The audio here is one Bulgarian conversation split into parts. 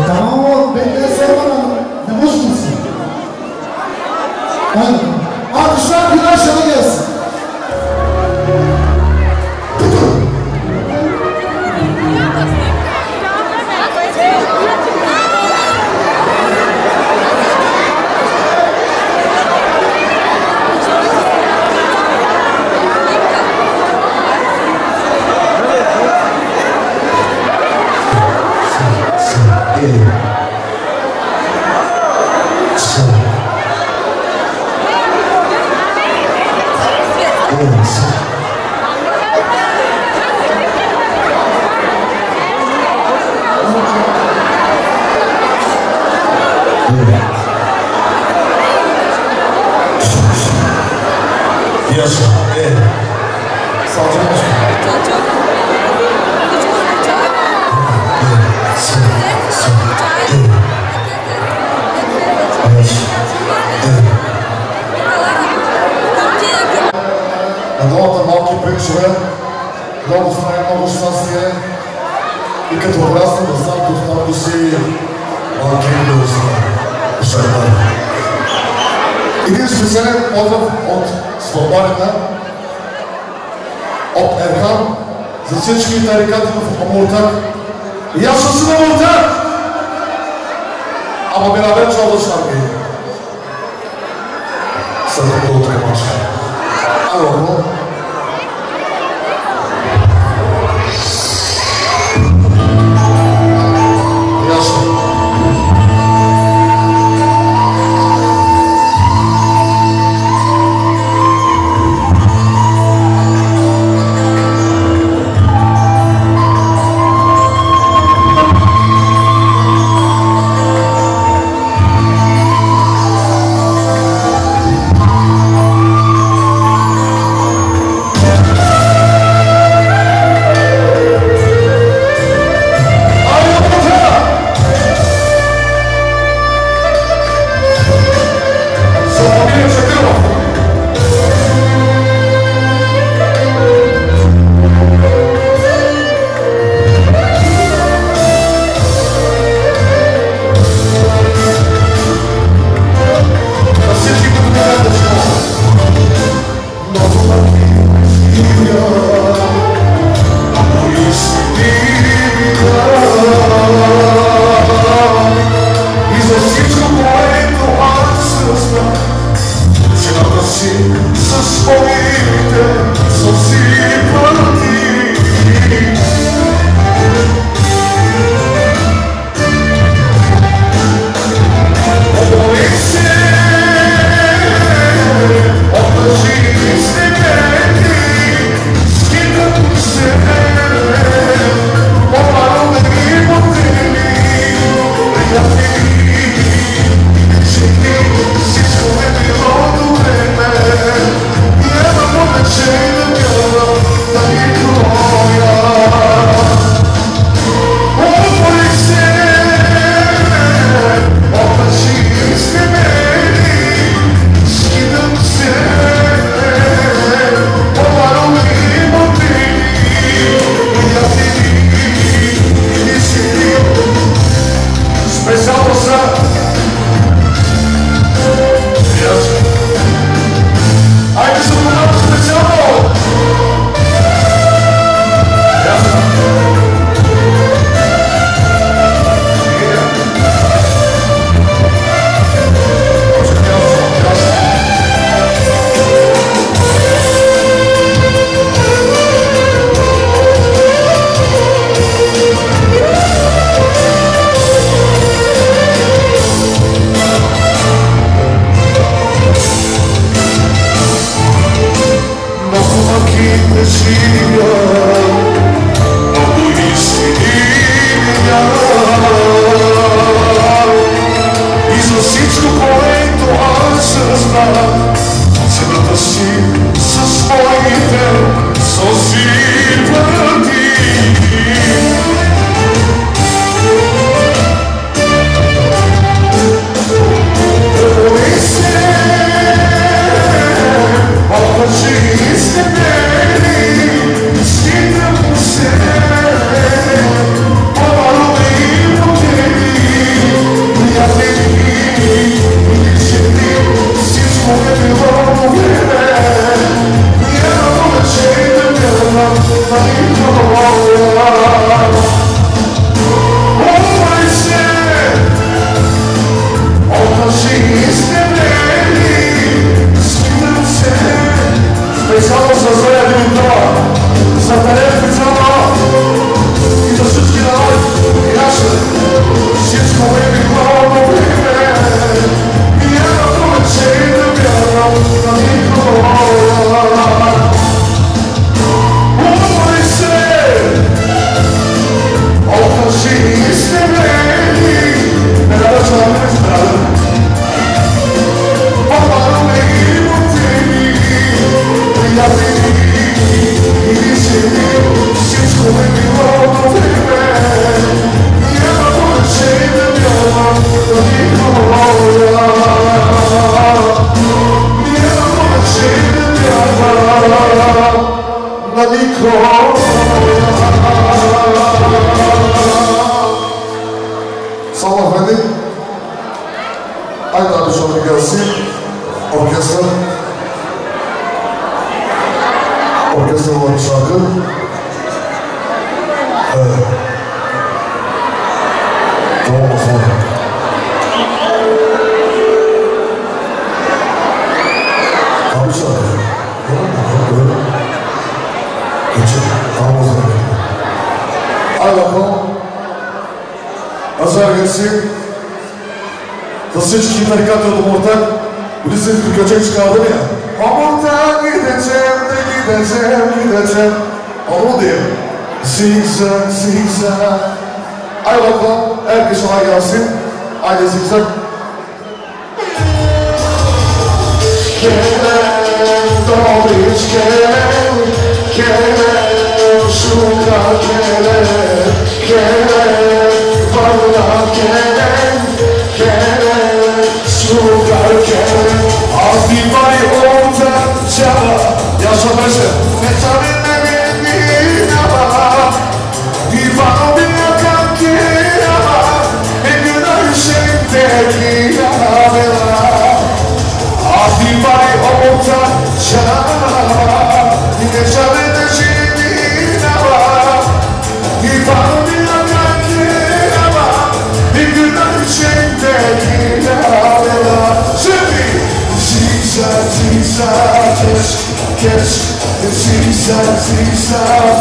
Камо, бе, сървана, не може да си. Дошла би наша надеса. Много знае, много щастие и като врасна да знам от много си малки да един специален поздрав от Свободина, от Ерхан, за всички тарикати в Амуртак. И аз съм на Амуртак! Ама ми навече да шарги. Съдът да утремаш. Ало, gelsin. Orkestra olan bir şarkı. Evet. Tamam o zaman. Abi şarkı. Tamam mı? Geçin. Tamam o zaman. Hadi bakalım. Azar gelsin. Klasyczki perykatı ortak. Birisi bir göçek çıkardı ya. Aman gideceğim de gideceğim. Onu diye. Zigzag, zigzag. Hadi bakalım. Herkes ona gelsin. Haydi zigzag. Gel, doğru hiç gel, şurada gel, valla gel, şurada gel. Az bir bay orta çaba, yaşa başı, ne tabi ne bildiğin ama, bir bana bir yakan ki ama, ne günah şeydeki yağmela. Az bir bay orta çaba, ne tabi ne bildiğin ama, bir bana bir yakan ki ama, ne günah şeydeki yağmela. Zigzag, zigzag, geç, zigzag, zigzag,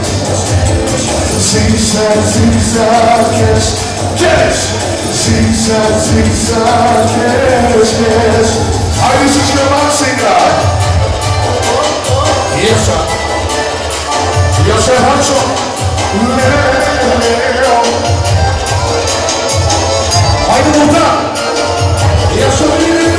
zigzag, zigzag, geç, zigzag, zigzag, geç. Haydi sizce varsınlar. Yaşa, yaşa haço, haydi burada, yaşa bir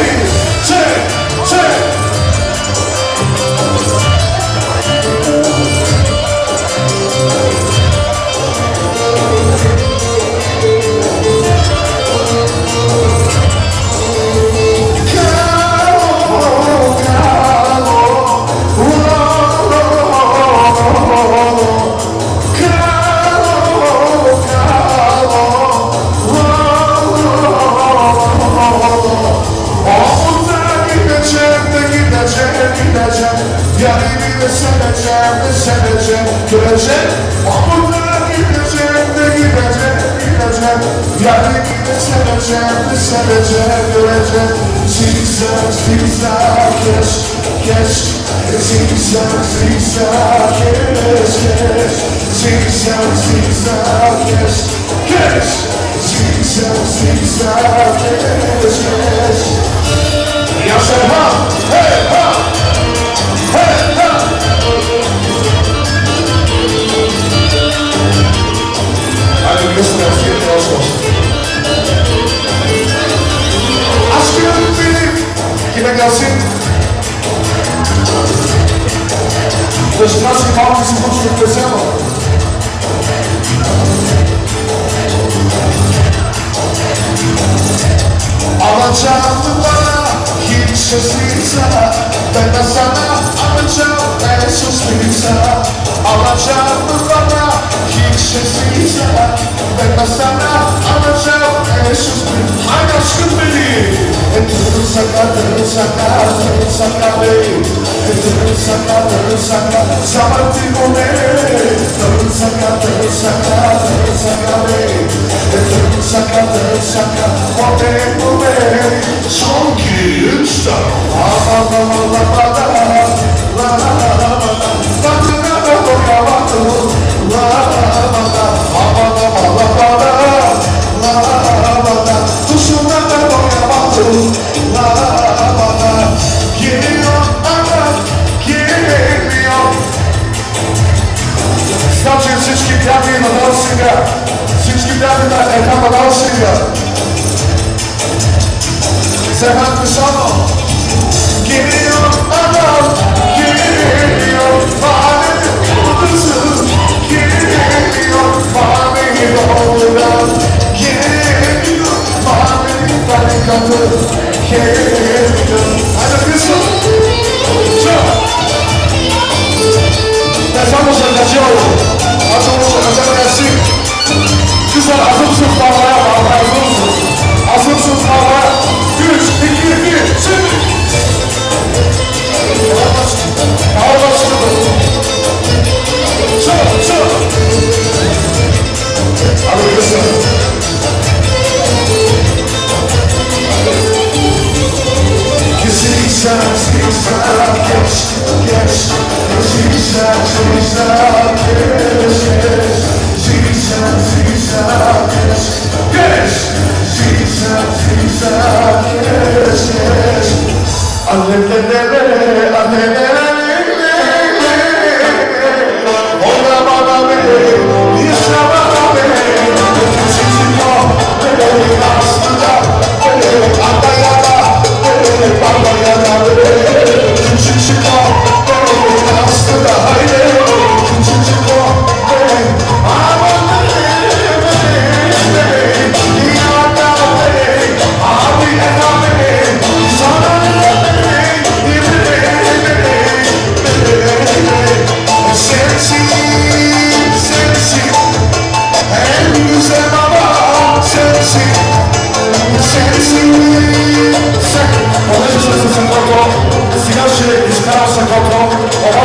seveceğim, göreceğim. Amurda gideceğim de gideceğim. Yani yine seveceğim, göreceğim. Zigzag, zigzag, geç. Zigzag, zigzag, geç. Zigzag, zigzag, geç. Zigzag, zigzag, geç. Yaşa ha, hey ha, hey ha. Hadi göster, sevgili olsun. Aşkım benim, kime gelsin? Başına çıkan bizi konuşup desem o. Alacağım bana hiç sesliysem, ben de sana alacağım en susluysa. Alacağım bana hiç sesliysem, ben de sana alacağım en susluysa. Haydi aşkım benim. Tırısaka bey. Tırısaka Sabahattin o ne? Tırısaka bey. Tırısaka o ne bu bey? Son 2-3 Znaczy wszystkie prawie na dalszego. Wszystkie prawie na etapa dalszego. Zachęt wysoko. Give me your love, give me your fire, give me your fire, love, give me your fire, Hadi kızım. Estamos en la show. Hacemos una canción así. Güzel, hazır mısın? Hazır mısın? 3, 2,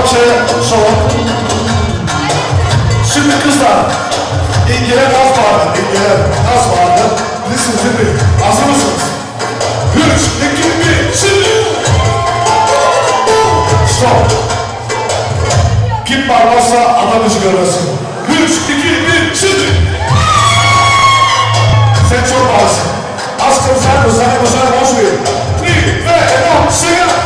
parçayı çalalım. Şimdi kızlar, İlgiler gaz vardı, İlgiler gaz vardı. Listen to me, hazır mısınız? 3, 2, 1, şimdi! Stop! Kim bağlarsa adam işi görmesin. 3, 2, 1, şimdi! Sen çok bağlısın. Askım sen bu, sana başarı boş verin. 3, ve 4, sing it!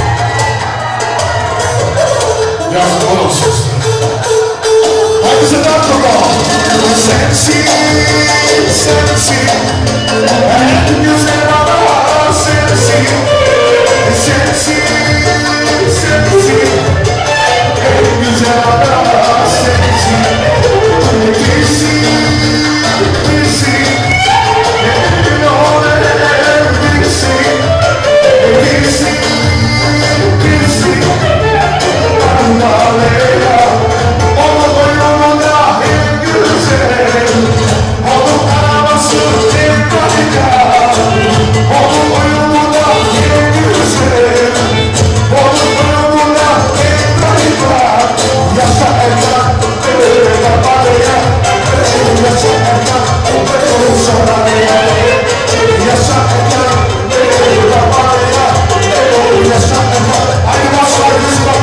Yazın oğlum siz. Haydi sen de bakalım. Sensin, sensin. En güzel adam sensin. Sensin, sensin. En güzel adam sensin. Bilsin, bilsin. En önemli bilsin. Bilsin, bilsin. Anlamayla. Onun boynunda en güzel. Onun arabası en radikal. Onun boynunda en güzel. Onun boynunda en radikal. Yaşa Erkan, öyle babaya. Yaşa Erkan, öyle saraya. Yaşa Erkan, öyle babaya. Yaşa Erkan. Haydi başlayalım biz bak.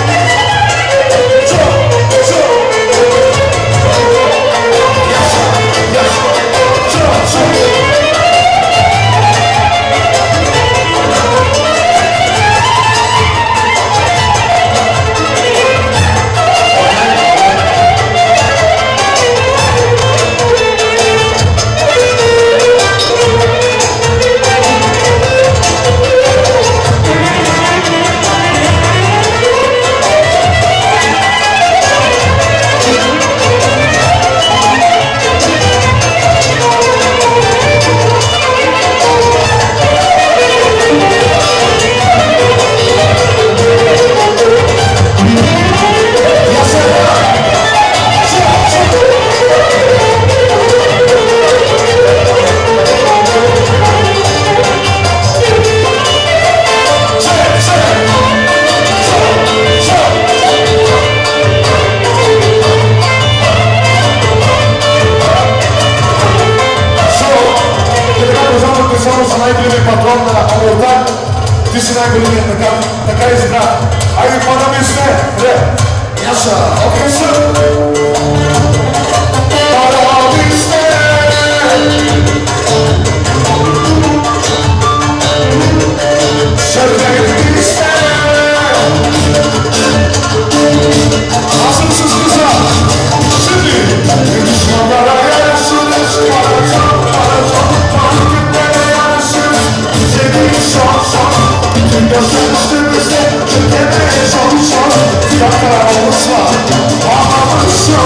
Така избра. Айде по-намисне. Яша, окей са. По-намисне. Сърдени сте. Аз съм с коза. Седи. Шмадарая шудеш. Парачон, парачон. Парачон, седи, шон, шон. Gözün üstümüzde, tükemeye çalışan. Yakar olursa, ağlamışsa.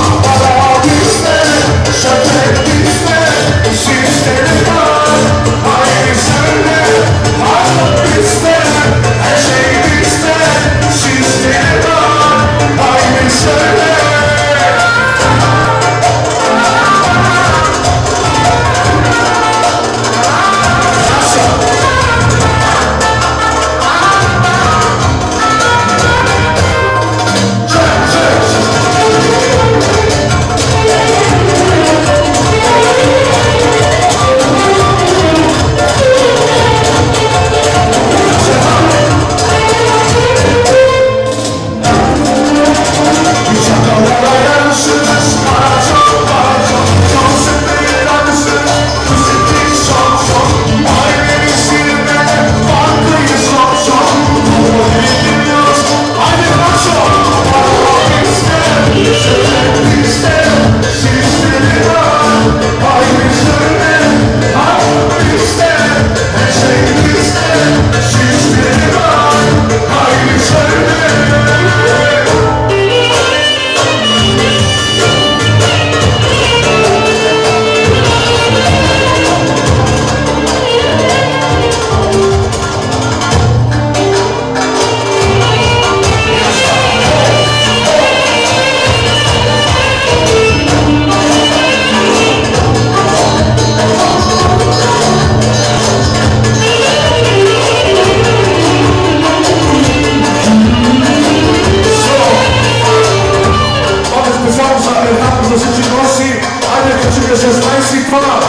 just nicely come up.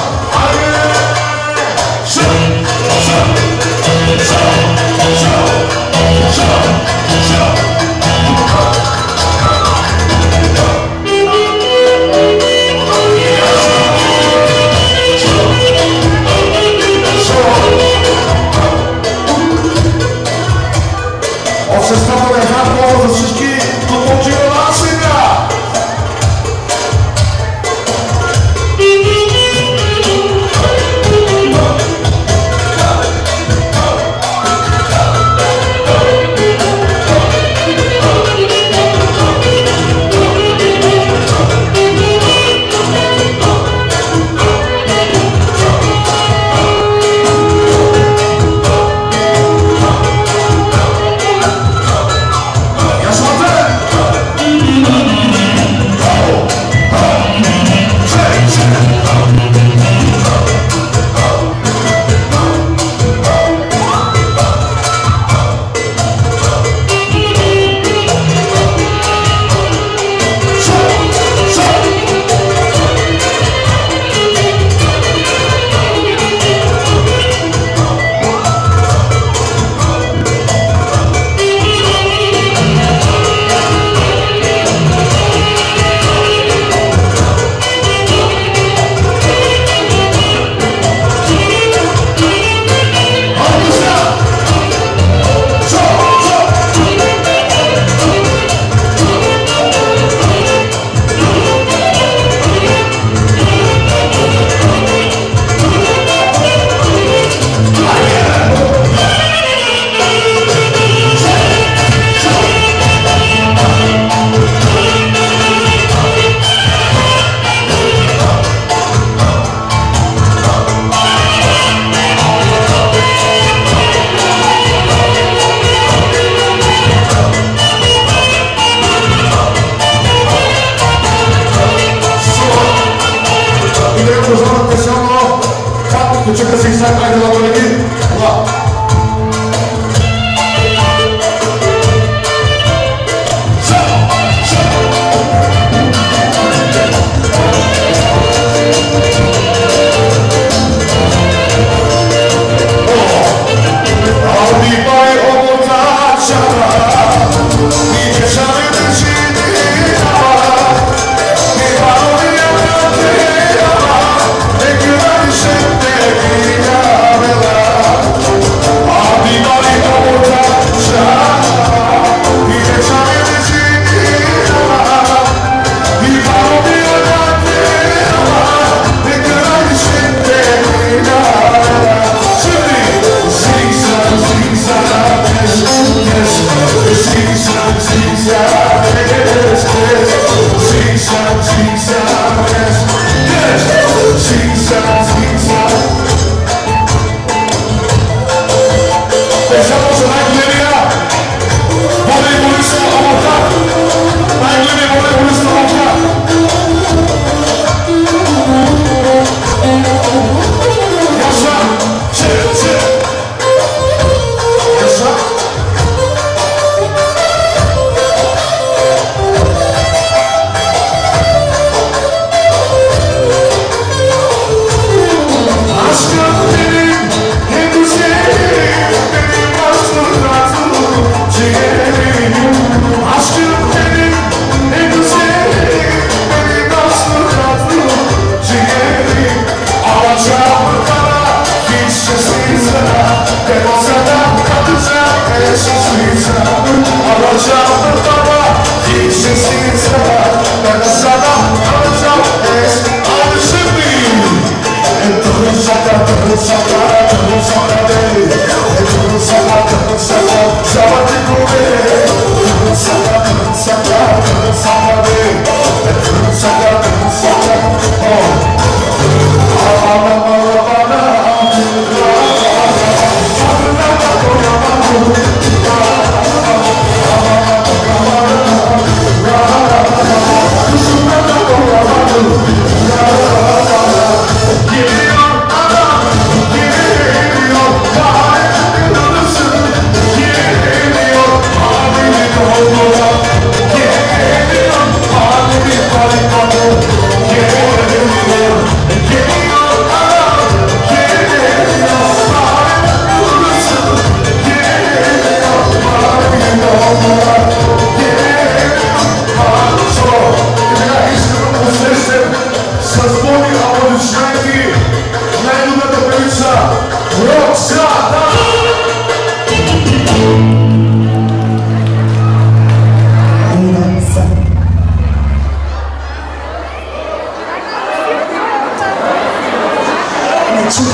чух.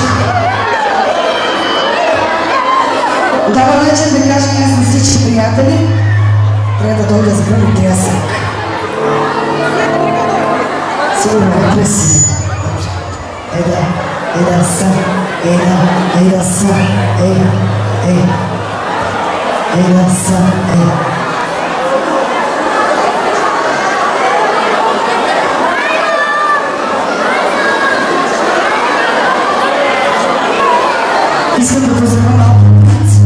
Добър вечер да кажем аз на всички приятели. Трябва да дойда с гръм и трясък. Сигурно е красиво. Еда са, еда са, еда са, Искам да поздравя малко път.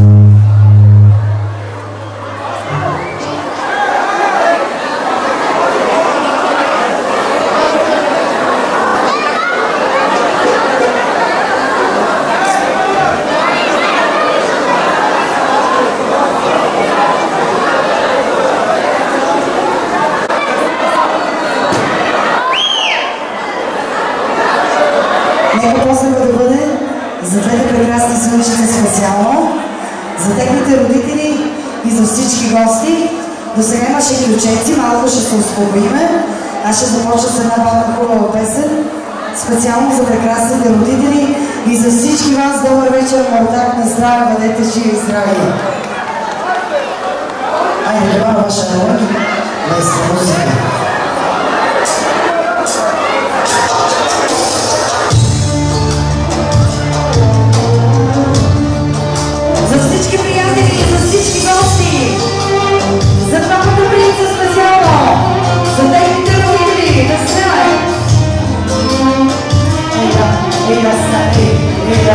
Нека поздрава да бъде за двете прекрасни слънчета специално, за техните родители и за всички гости. До сега имаше ключеци, малко ще се успокоиме. Аз ще започна с една малка хубава песен, специално за прекрасните родители и за всички вас. Добър вечер, мортак на здраве, бъдете живи и здрави. Айде, това ваша роля, без музика. За всички приятели и за всички гости, за двамата принца специално, за техните родители, да знаят. Еда.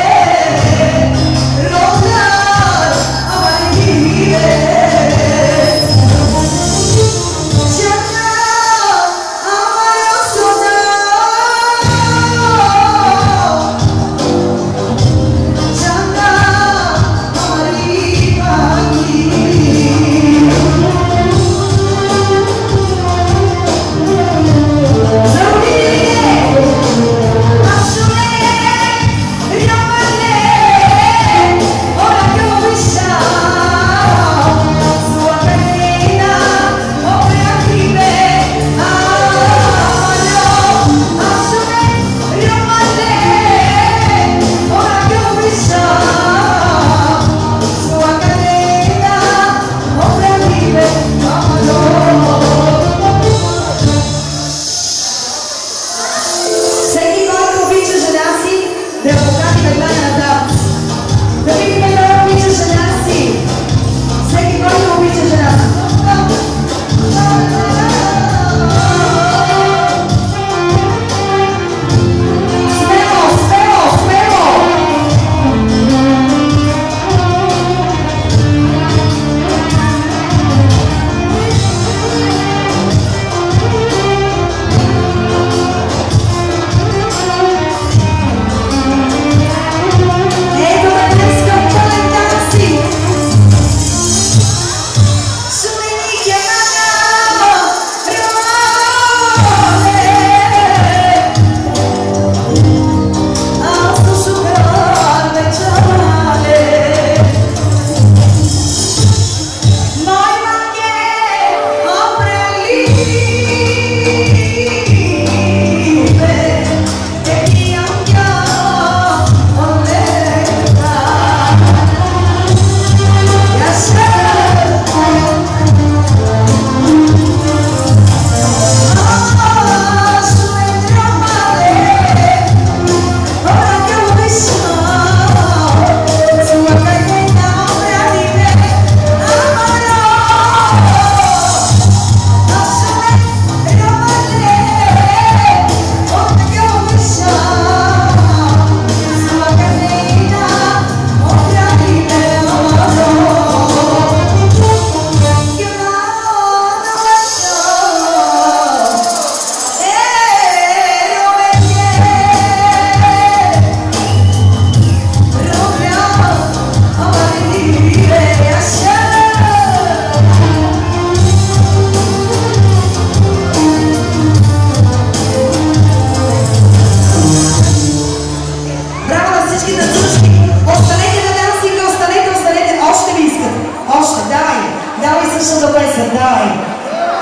Yeah.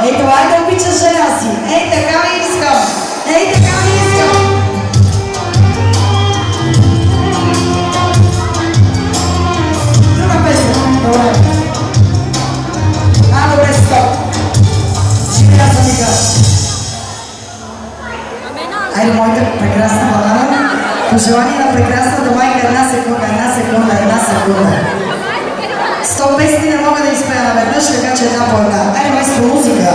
Ей, това е да обичаш жена си. Ей, така ми искам. Ей, така ми искам. Друга песен. Добре. Добре, стоп. Живея за мига. Айде, моята прекрасна балада. Пожелание на прекрасната майка една секунда. 100 песни не мога да изпея наведнъж, така че една по една. Айде, майстро, музика!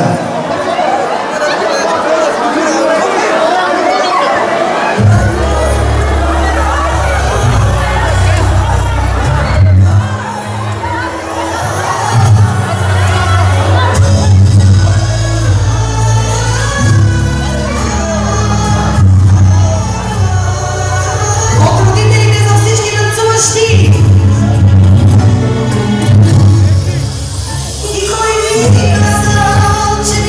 От родителите за всички танцуващи! И кой ми казал, че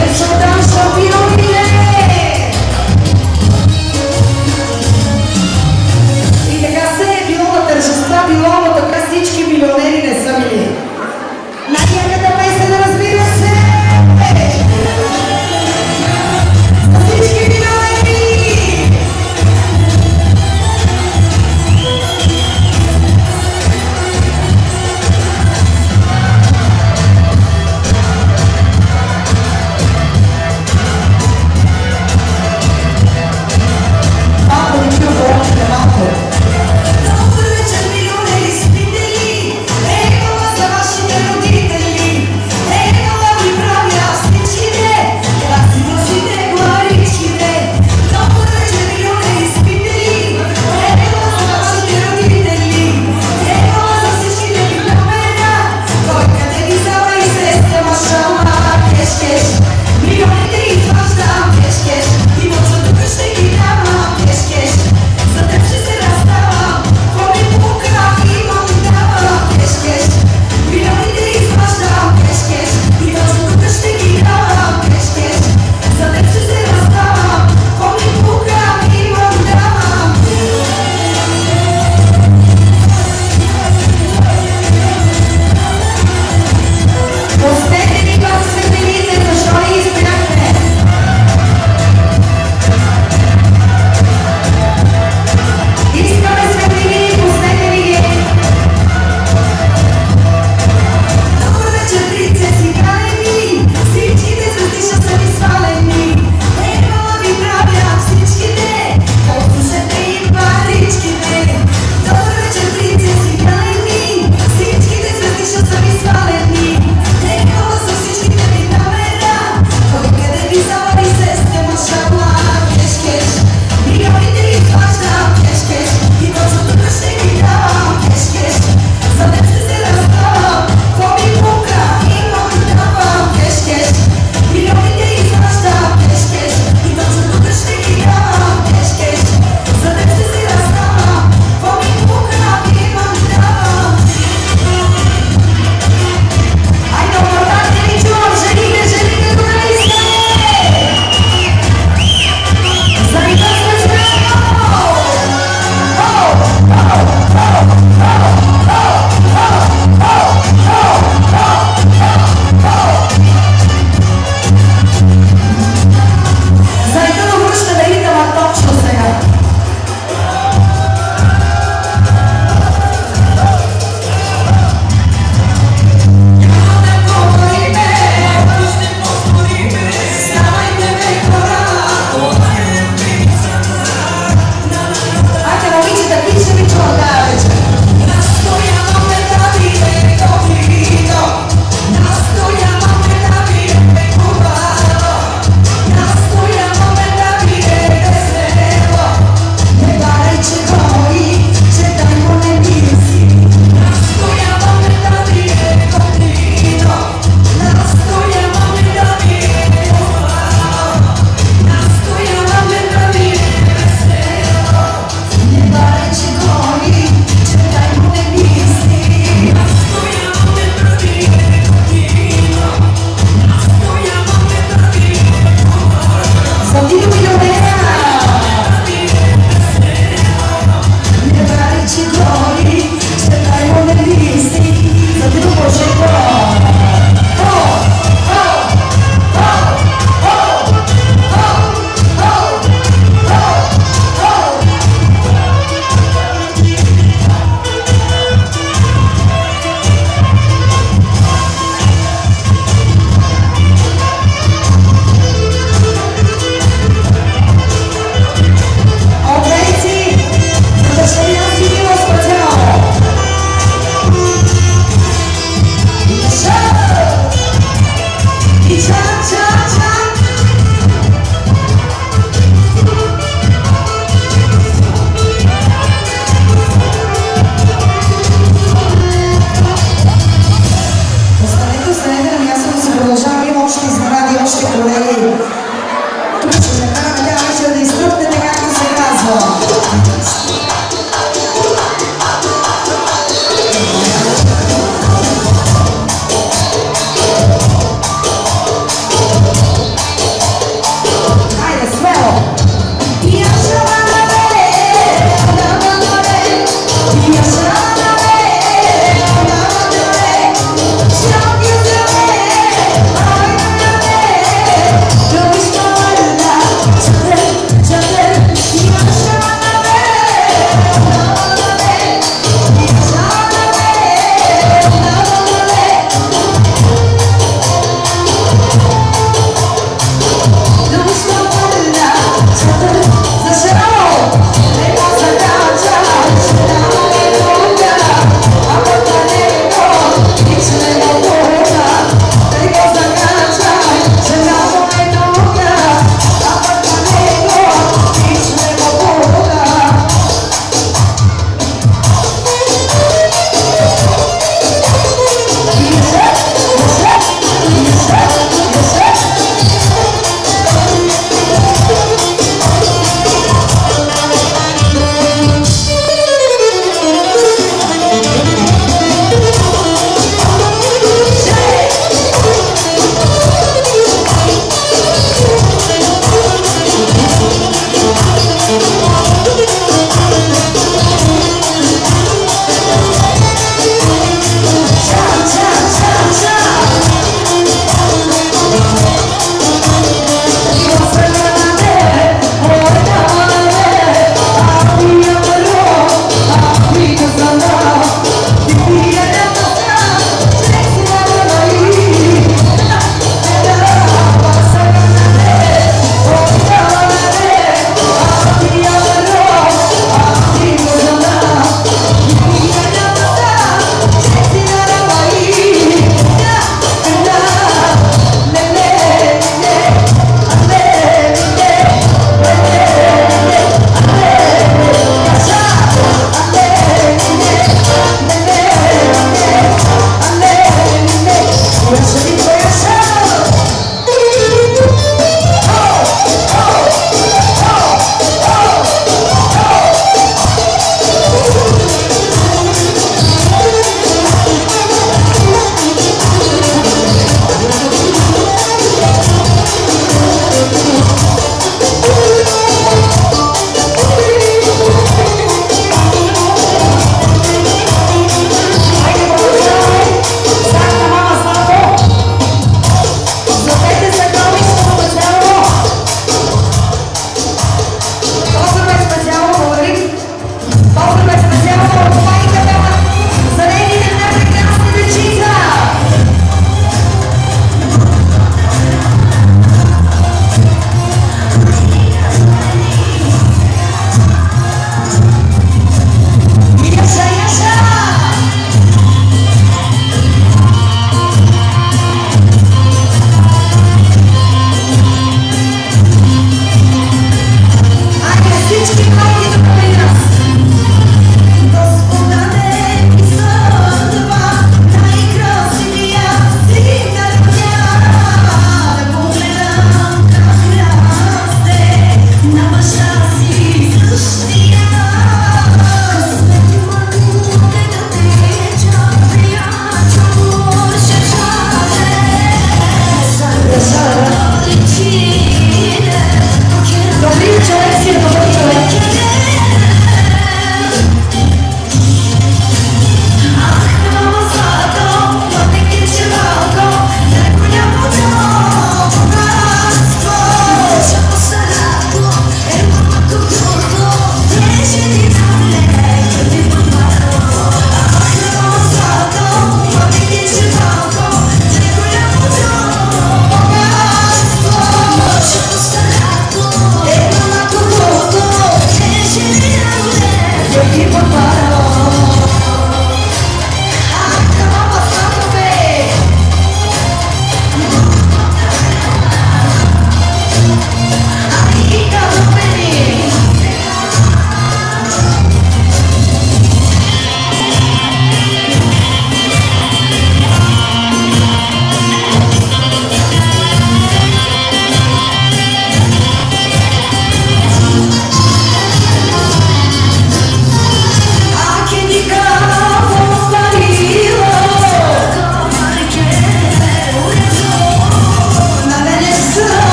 Adesso danza Pionile! И така се е било на тържества, било, но така всички милионери не са били. Най-яката песен, разбира се! Всички милионери!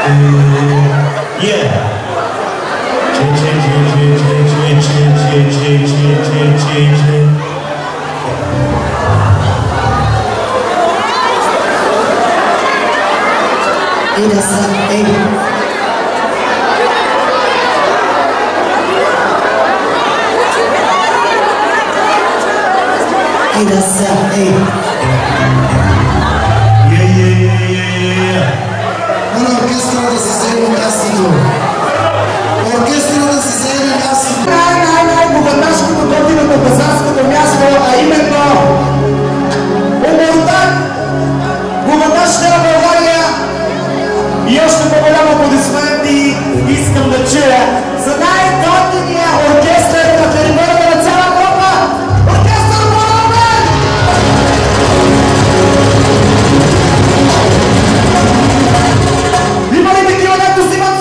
И да са, и да са, Моля оркестъра да се заеме мястото. Оркестъра да се заеме мястото. Най-богаташкото готиното пазарското място, а именно Умуртак, богаташка на България. И още по-голям аплодисменти искам да чуя за най-готиния оркестър на територията на цяла Европа. Оркестър Парламент! Има ли такива, дето взимат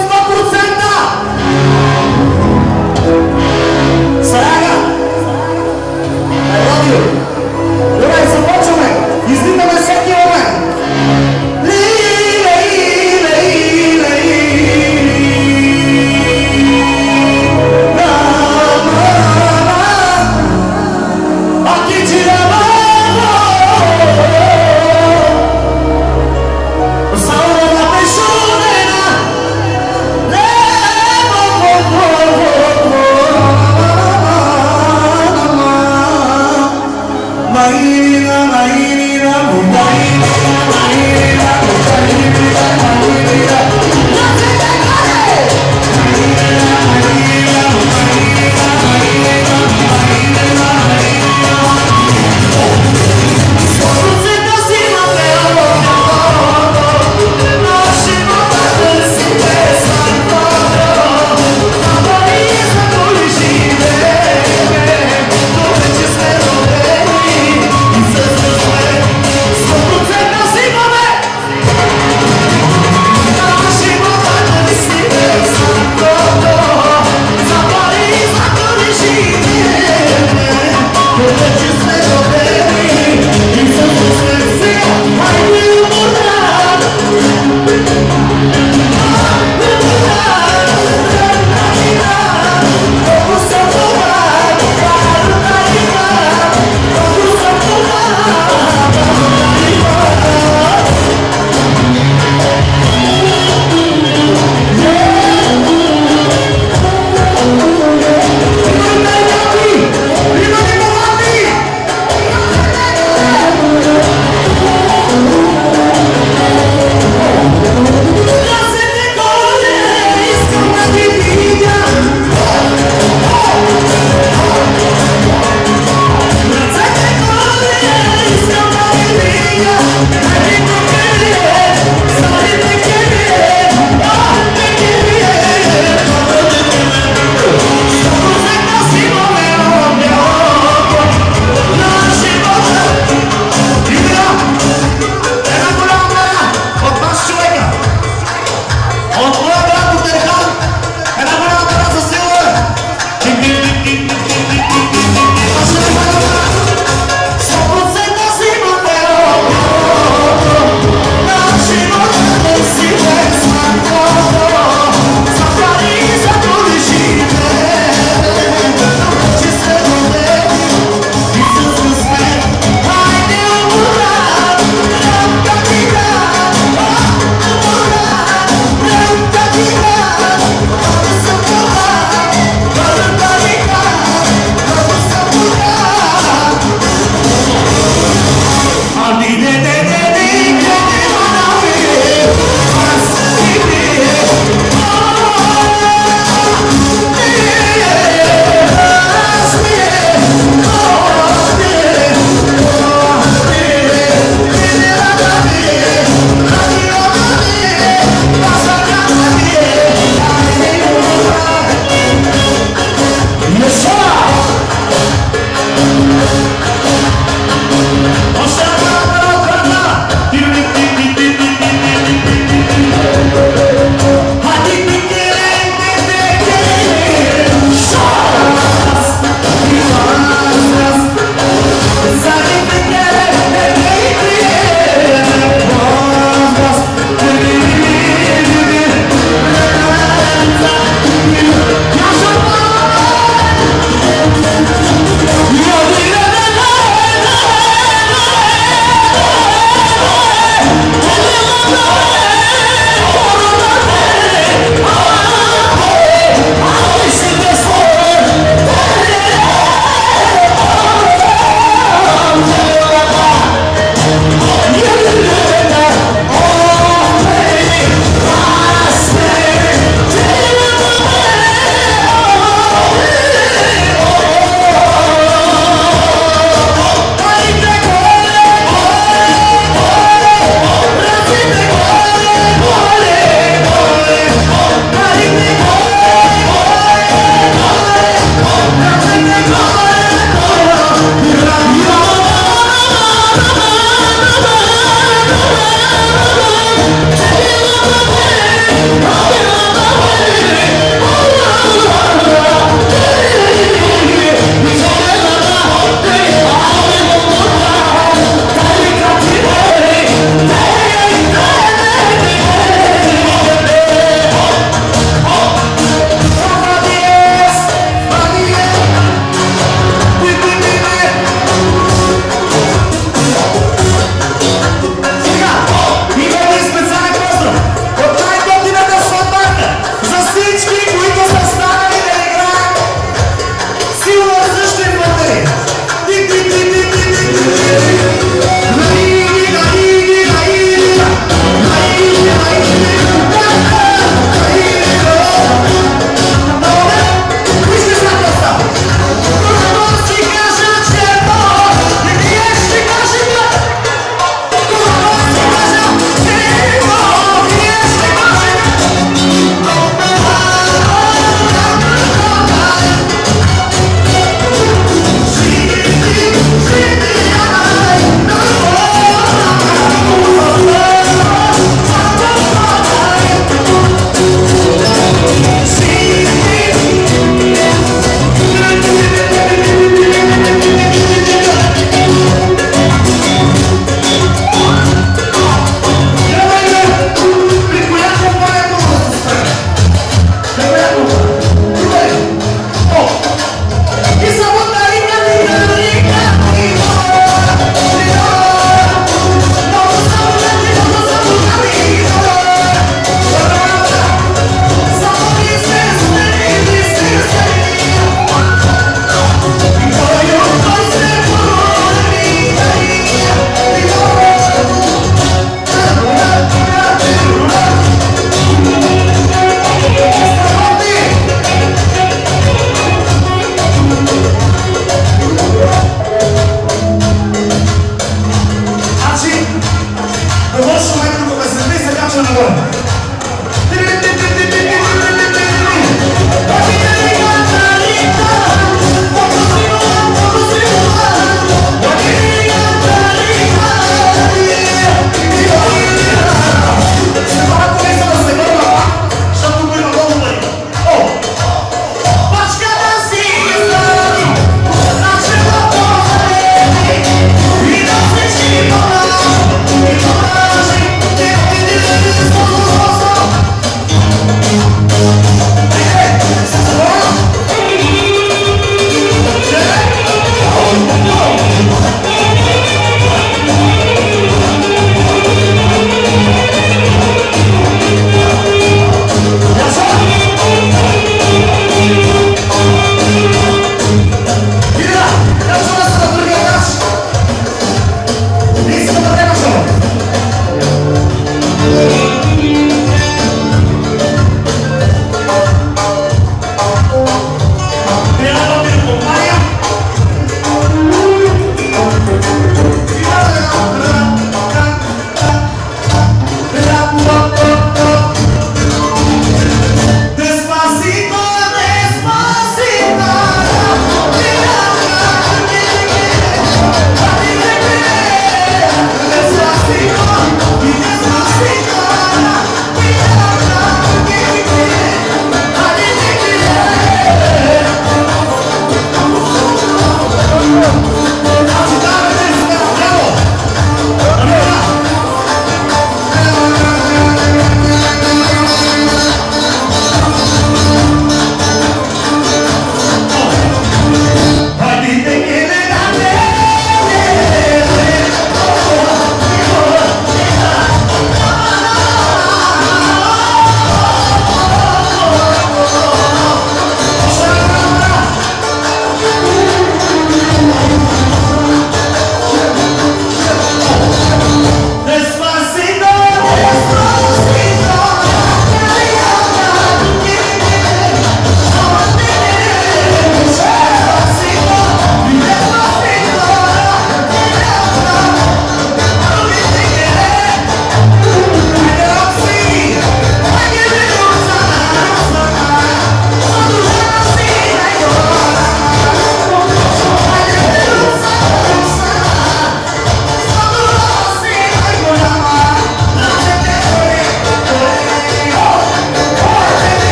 100%? Сарага! I love you! Добре, започваме! Излитаме всеки момент! Ли-ли-ли-ли-ли-ли.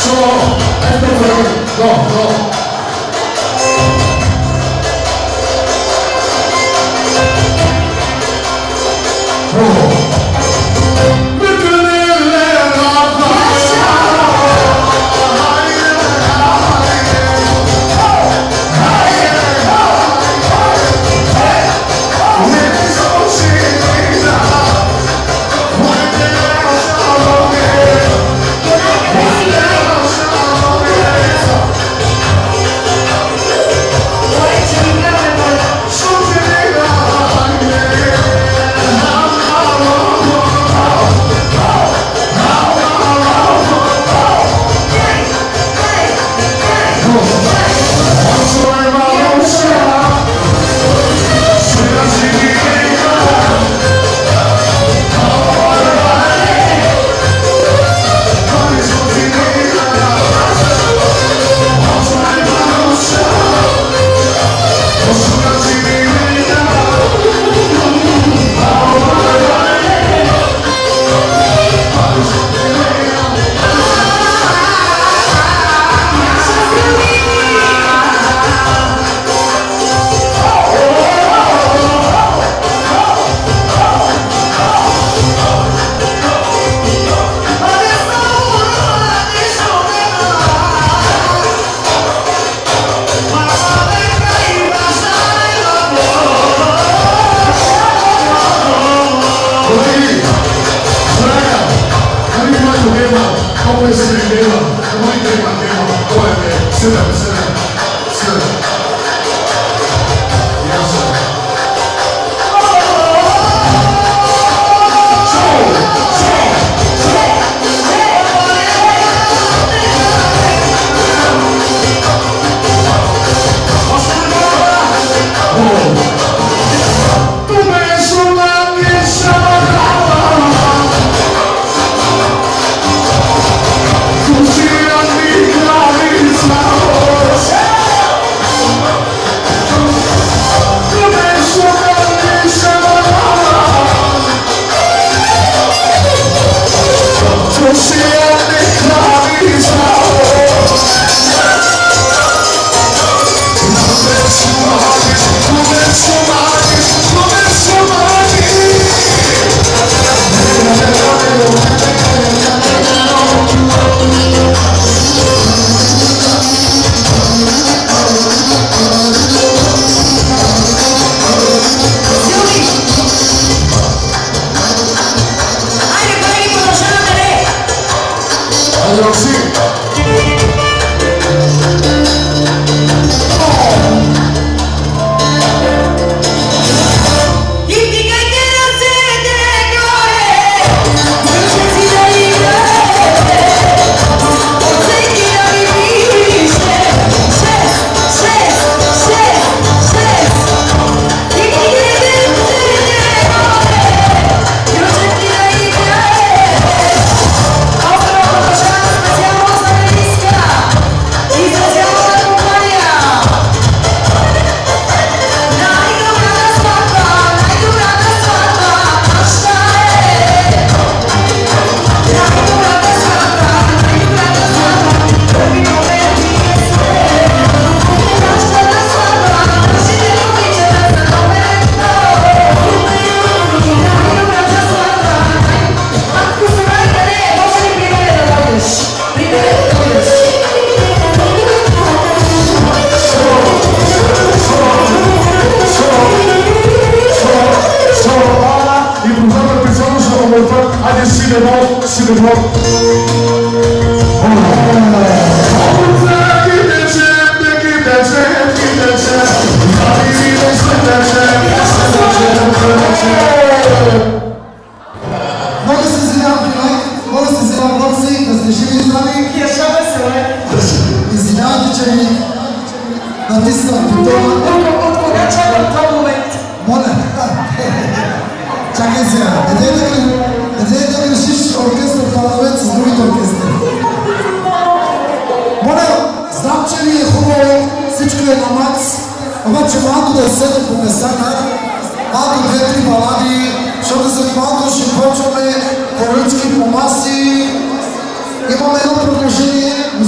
Имаме едно предложение,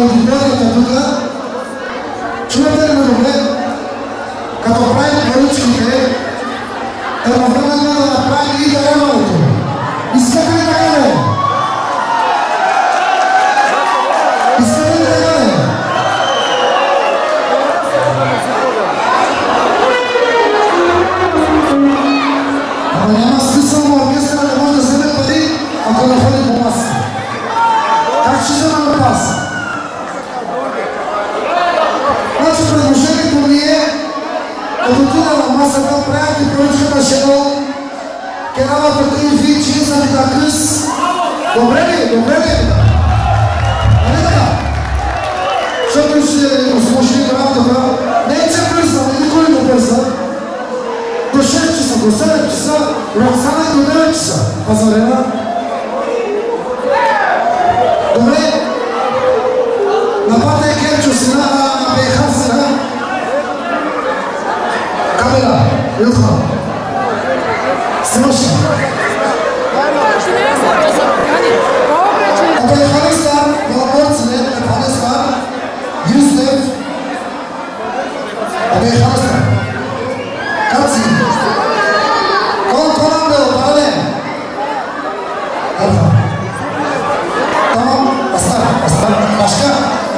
аудиторията тук. Чувате ли ме добре? Като правим паричките, едновременно да направим и даряването. Искате ли така да е? Искате ли така да е? Ама няма смисъл на оркестъра да може да вземе пари, ако не ходи по маса. Как ще взема на пас? Значи предложението ми е, като отида на масата, правите поръчката шедо, кедава преди вичи, за да къс. Добре ли? Добре ли? Нали така? Защото ще услуши работата. Не е че пръсна, никой не пръсна. До 6 часа, до 7 часа, Роксана и до 9 часа. Пазарена. Добре? Напада е Керчо сина, на Бейхан сина. Камера, Илха. Снимаш ли? Афганистан, Белгорци, Афганистан, Юслев, Афганистан. Каци. Колам бе, парале. Алфа. Tamam, aslan, başka.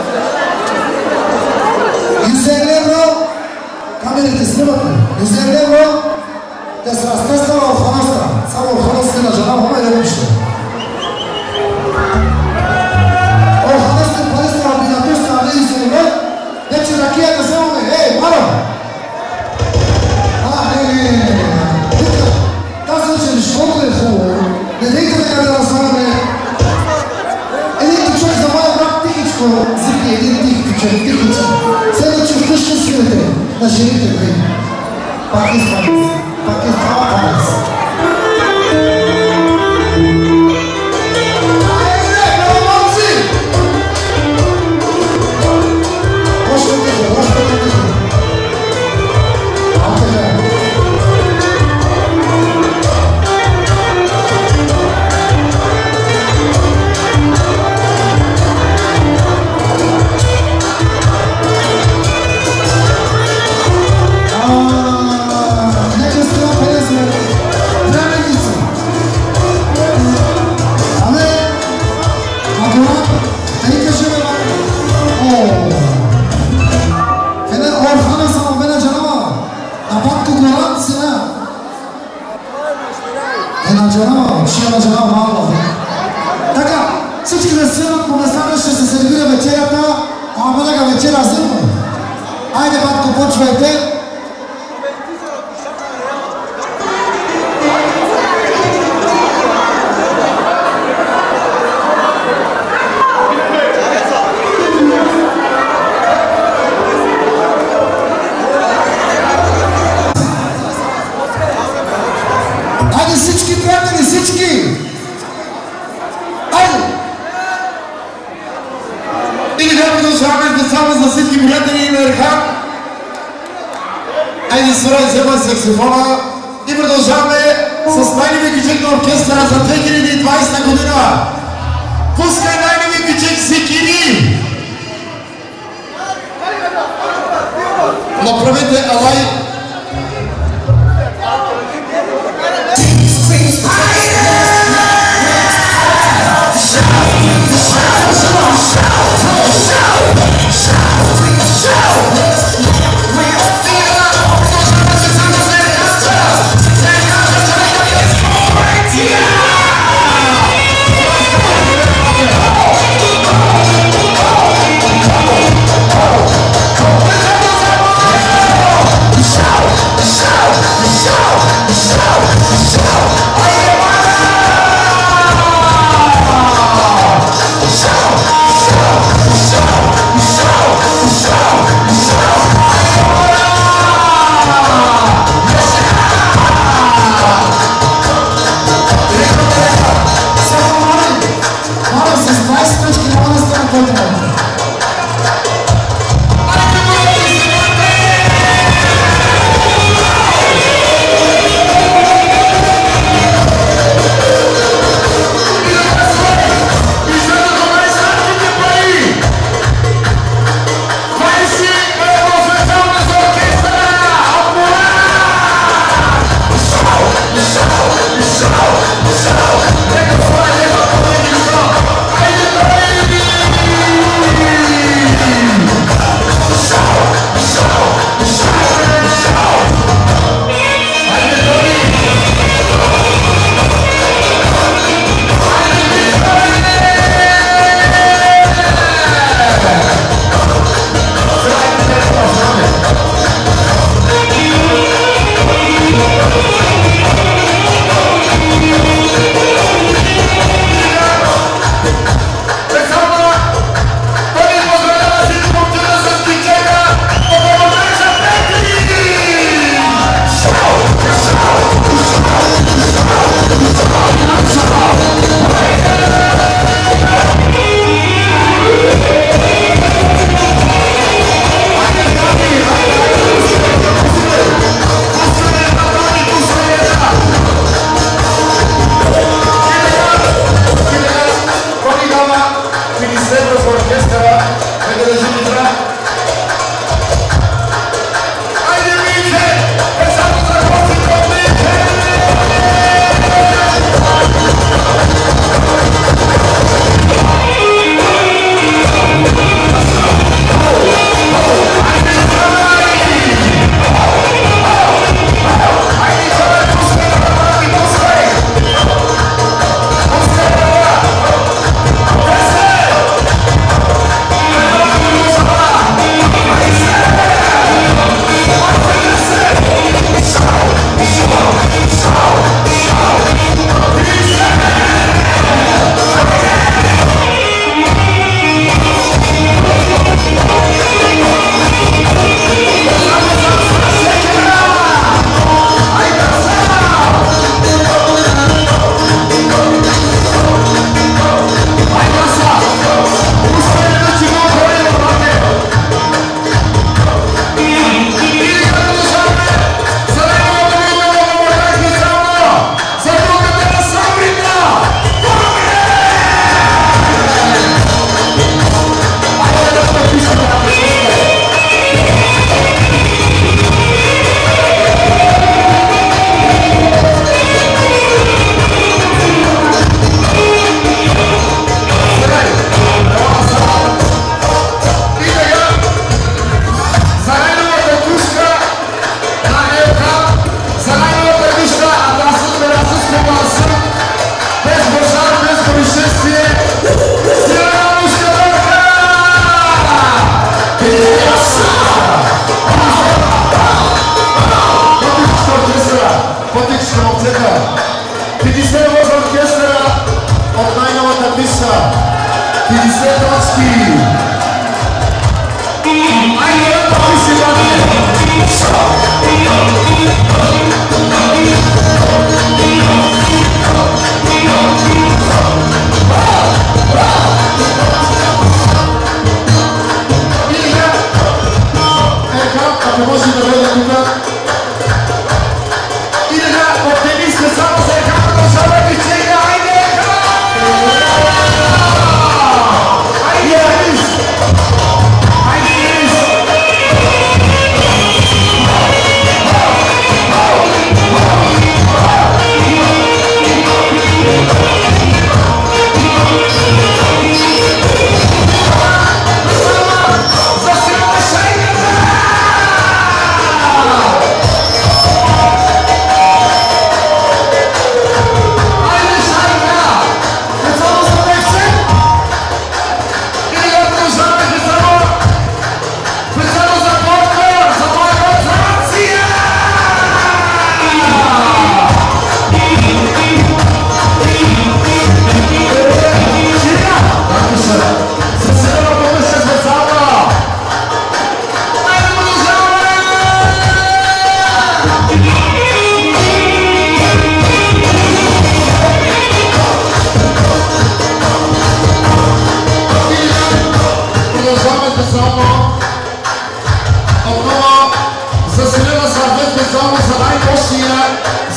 150 euro, kamerayı teslim bakın. 150 euro, tesrastesta ve orhanasta. Sama orhanasta ile canım ama yapmıştı. Orhanasta Palestina binatöz tane 150 euro. Ne için rakiye teslim oldu? Hey, maro. Тази учени школата е хубаво. Не дейте така да размаме. Един тичок за моя брат тихичко. Зики, един тихичок, тихичок. Седа, че вкъща свирите на жените ви. Пак изпадец. Пак изпадец. Така, всички да седнат по местата, ще се сервира вечерята, ама белега вечера зимна. Айде, батко, почвайте. Айде всички, приятели, всички! Айде! И да продължаваме само за всички приятели на Ерхан. Айде, Сурай, взема саксофона и продължаваме с най-нови кичек на оркестъра за 2020 година. Пускай най-нови кичек Зикири! Направете алай! Shout!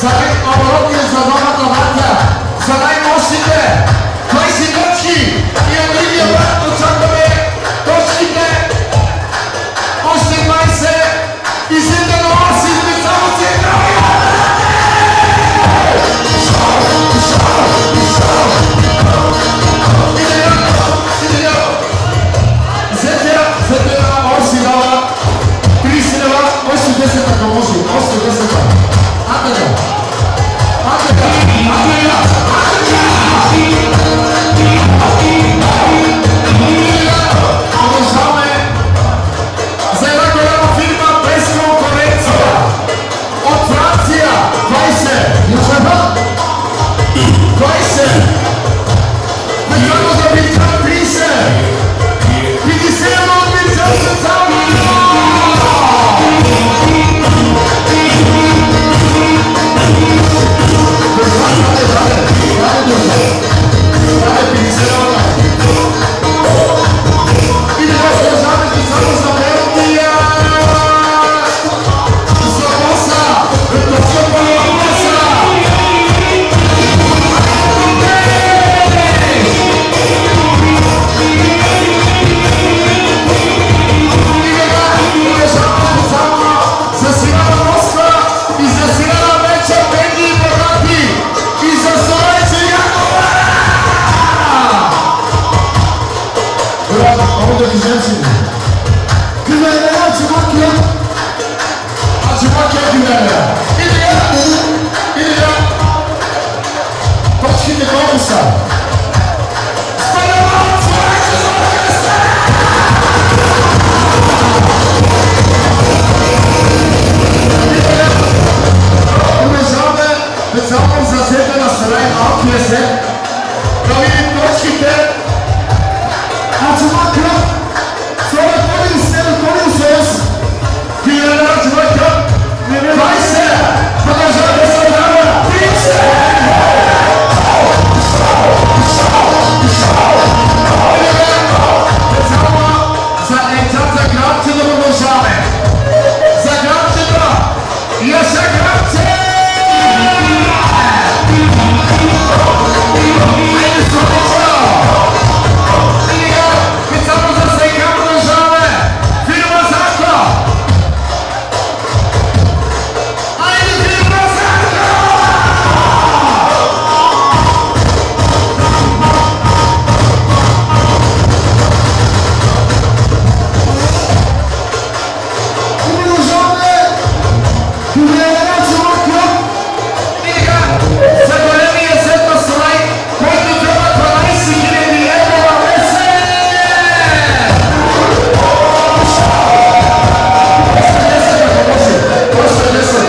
за оборотни за новата врата, за най-мощните 20 точки и от другия брат очакваме точките, още 20 и зите на оси специалности е здравия! Зете на оси дава 30 лева, още 10 ако може, още 10 лева. Атака! Атака! Продължаваме за една голяма фирма без конкуренция. От Франция 20. Петрано за Бирчан 30. 50 от Бирчан специално. И да продължаваме специално за Белгия. За боса. Точно по боса. Точките колко са? Продължаваме специално за сета на Сарай малкия сет. Да видим точките. Ачумака! Соля Тони Стена Тони Усоес. Килена Ачумака! 20! Продължаваме за дама! 30! За ентат за грабче да продължаваме. За грабчето! Яша грабче! Айде слънчо! Специално за сега продължаваме. Фирма Зарко! Айде фирма Зарко! За големия сет на Сарай, който трябва 12 000 евро на месец! Още 10!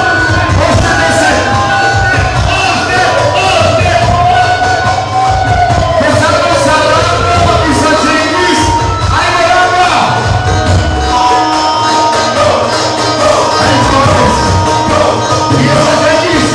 Позамо са Рамбо и са Джеймис! Айде Рамбо! И за Джеймис!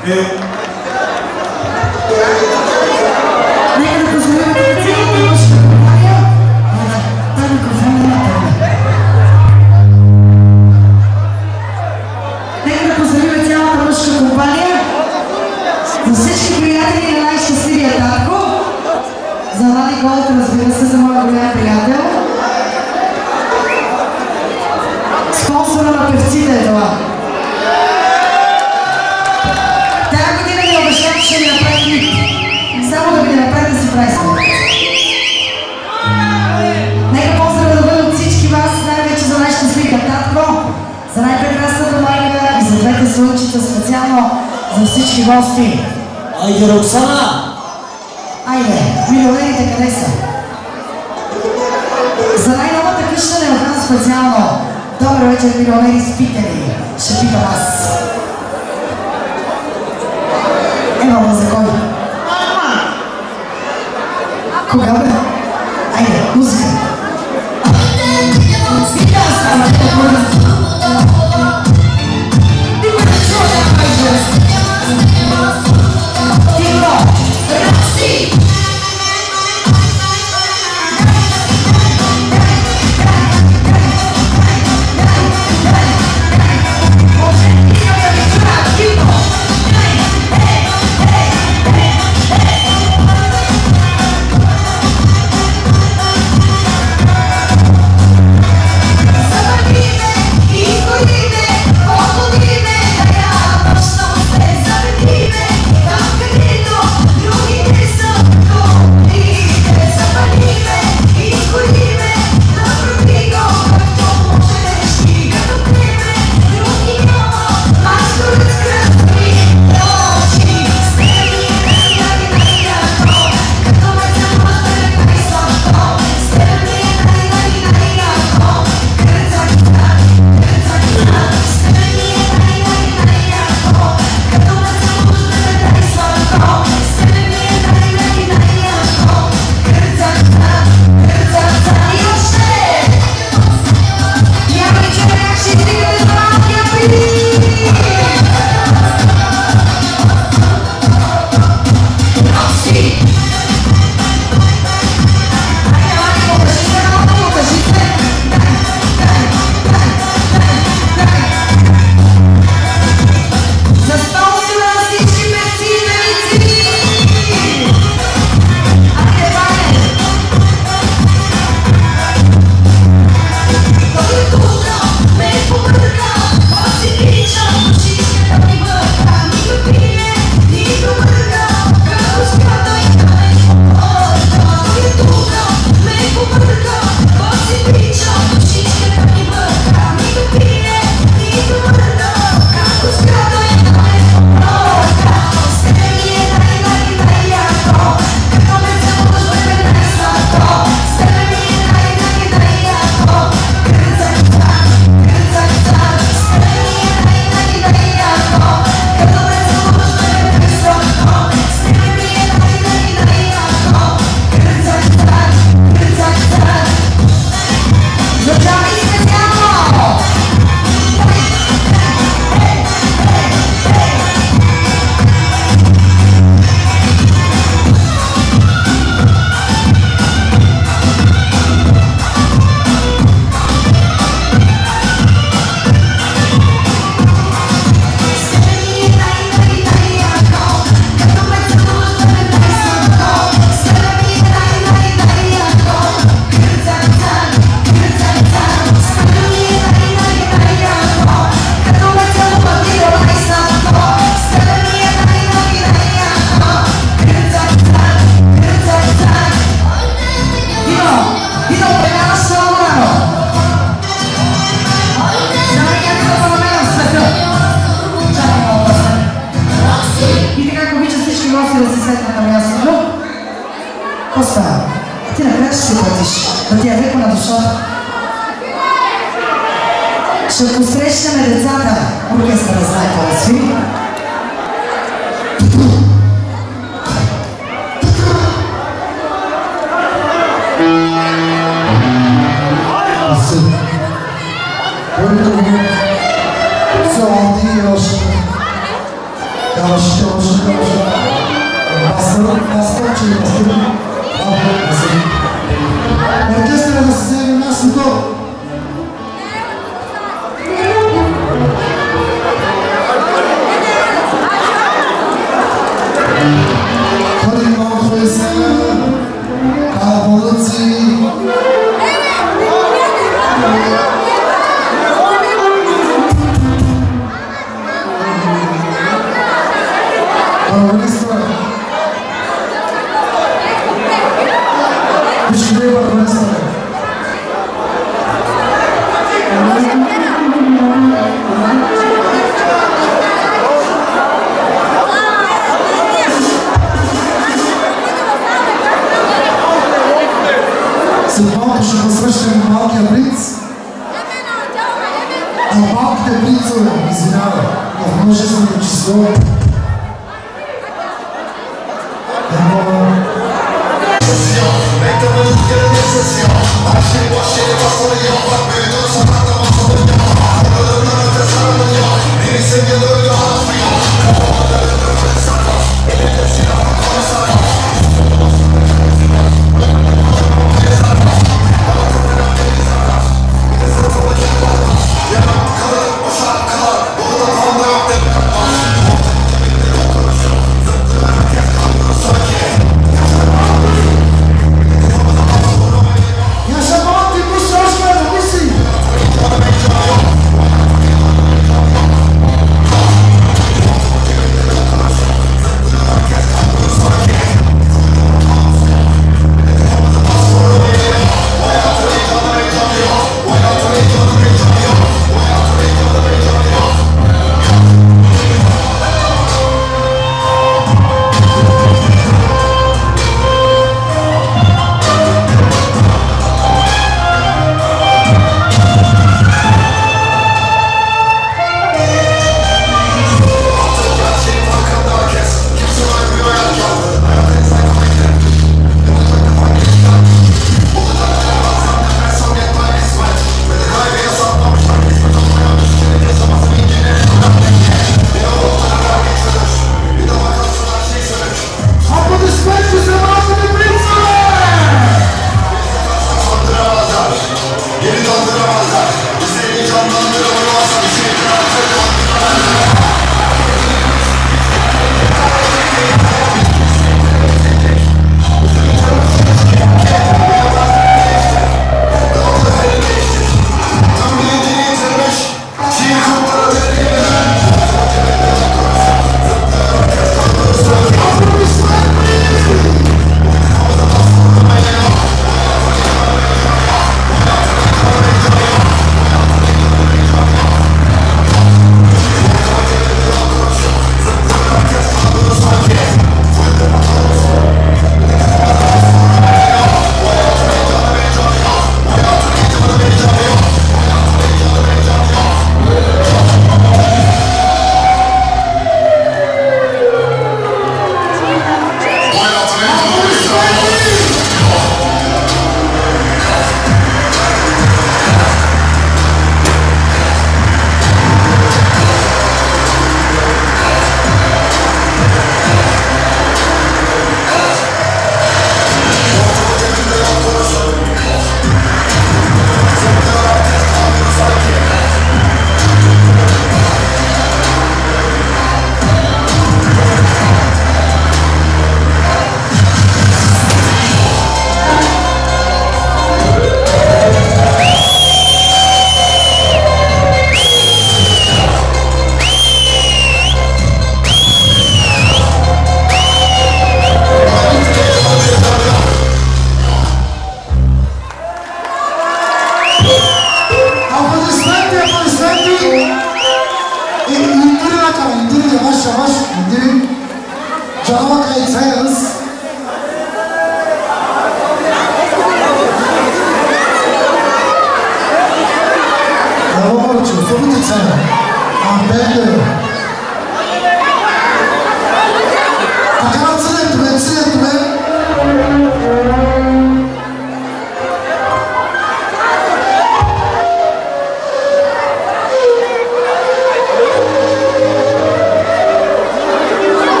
Нека да поздравим цялата мъжка компания. Той микрофон не направи. Нека да поздравим цялата мъжка компания. За всички приятели на най-щастливия татко. За Влади Голд, разбира се, за моя голям приятел. Спонсора на певците е това. Тая година ни обещава, че ще ни направи клип. Само да ви направи да си прави сметка. Нека поздрава да бъде от всички вас, най-вече за най-щастливия татко, за най-прекрасната майка и за двете слънчица, специално за всички гости. Айде, Роксана! Айде, милионерите къде са? За най-новата къща на Йохан специално. Добър вечер, милионери, спите ли? Ще питам аз. Ева, за кой? Кога бе? Айде, музика. Спите аз става, да бъдам. Ти ме не чува да кажеш. Тихо! Рокси! Коста, ти накрая ще си платиш, да ти е леко на душата. Ще посрещаме децата, оркестъра знае това сви. Só um dia, Orquestra da Célia Nascimento. След малко ще посрещаме малкия принц. А малките принцове, извинявай, в множествено число.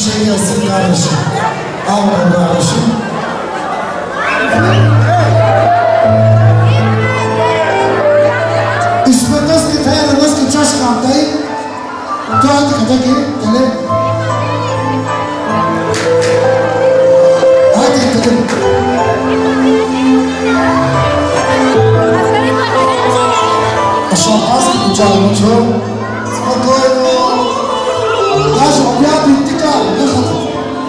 шегия си караше. Ало караше. И смъртъски тая да въски чашката и това е къде ги, теле. Айде, къде. Шампански почава, чу. Спокойно. Даже обяд и тика, дъхата.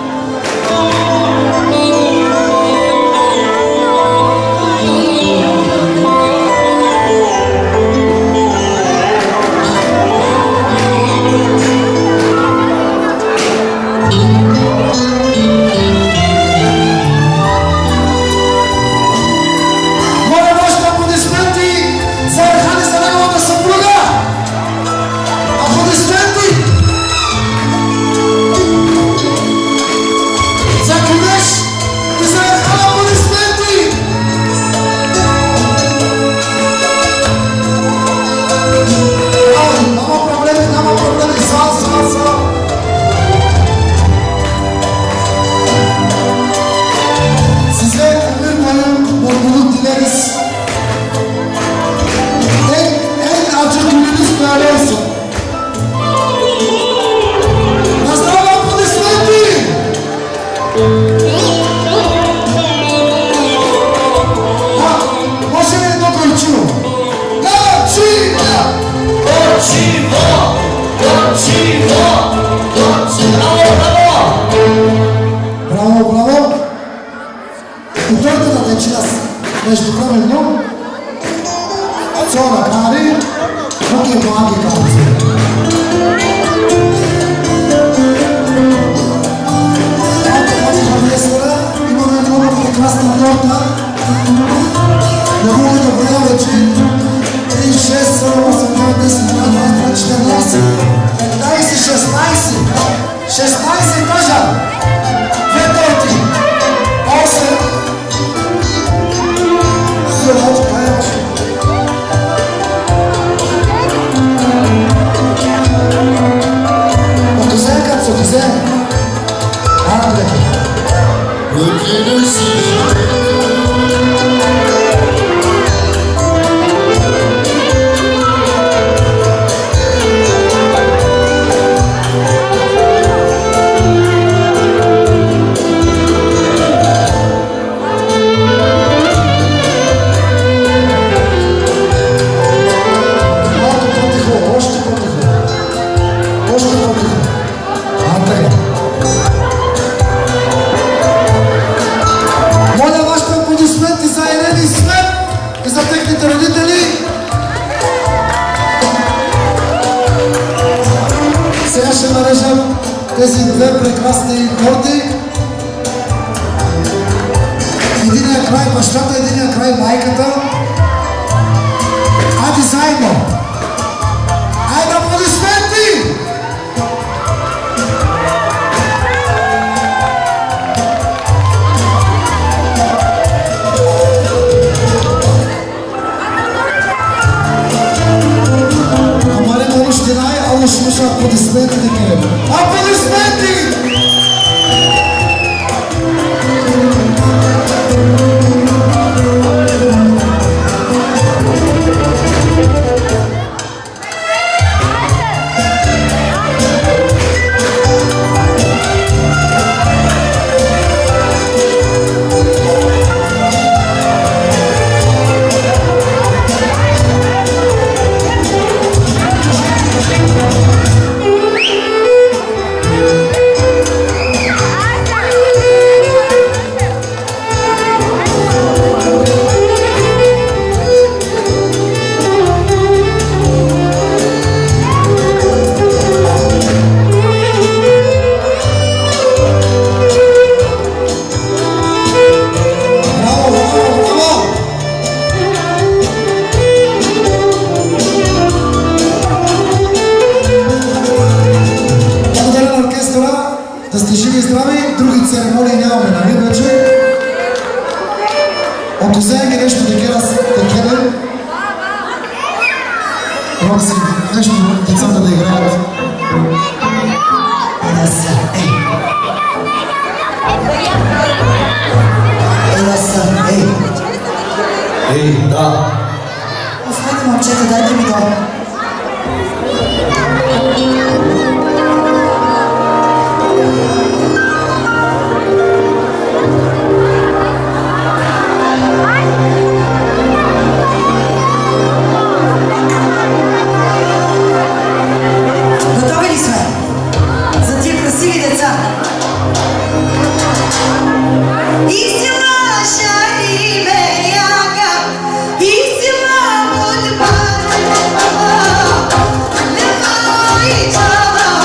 Тези две прекрасни корди. Единия край бащата, единия край майката. Айде заедно! Айде аплодисменти! Амаре на рущина е, ало слуша аплодисменти да керем. Аплодисменти! Да сте живи и здрави, други церемонии нямаме, нали вече? Ако вземе нещо да кедем, Рокси, нещо децата да играят. Да са, Да. Успейте, момчета, дайте ми долу. Готови ли сме? За тия красиви деца. Thank you.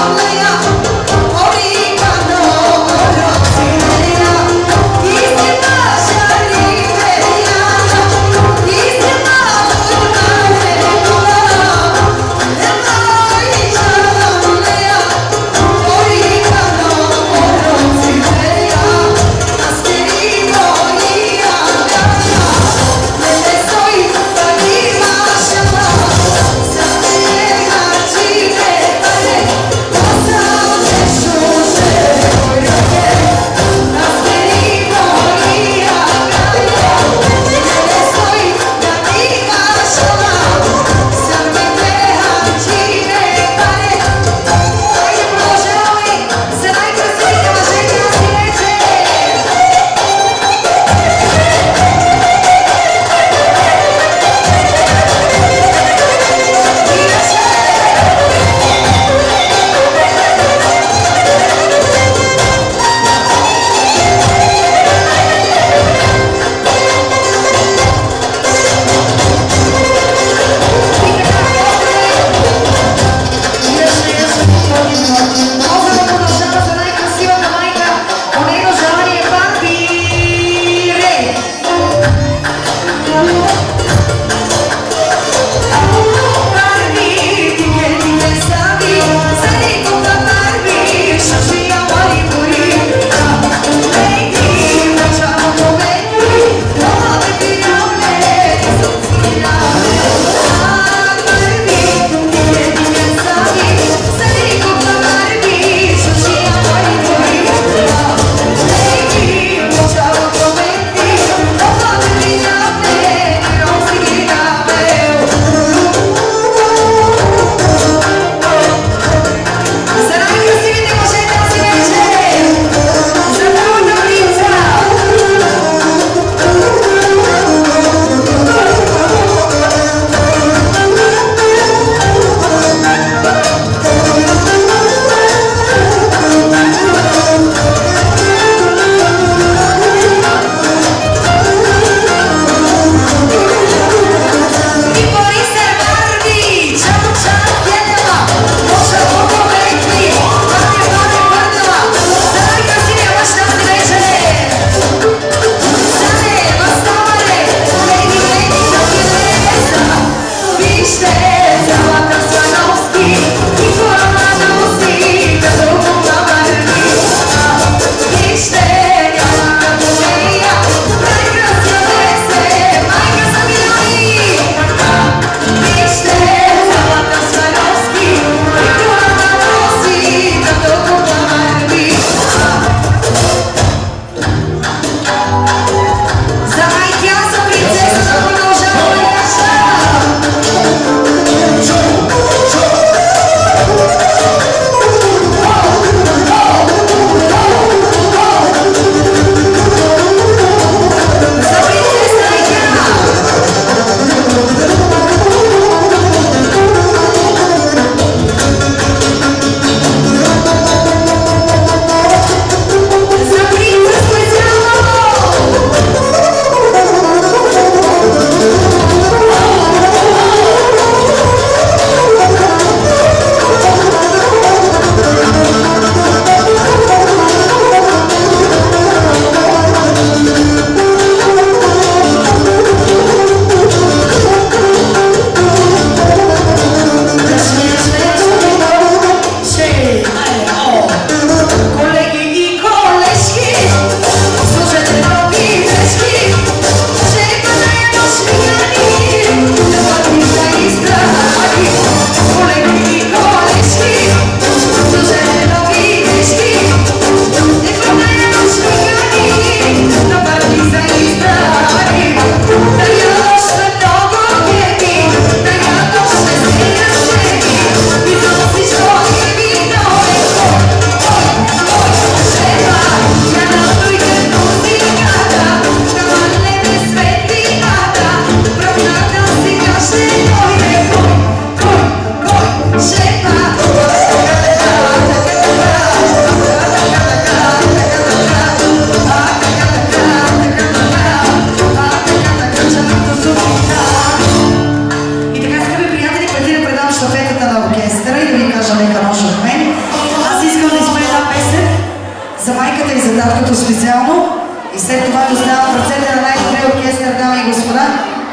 за майката и за таткото специално. И след това ви оставам в ръцете на най-добрия оркестър, дами и господа.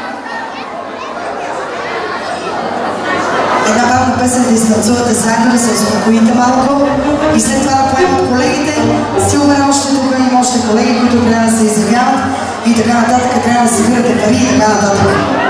Една бавна песен да изтанцувате заедно, да се успокоите малко и след това да поемат колегите. Сигурно още тук има още колеги, които трябва да се изявяват и така нататък, трябва да събирате пари и така нататък.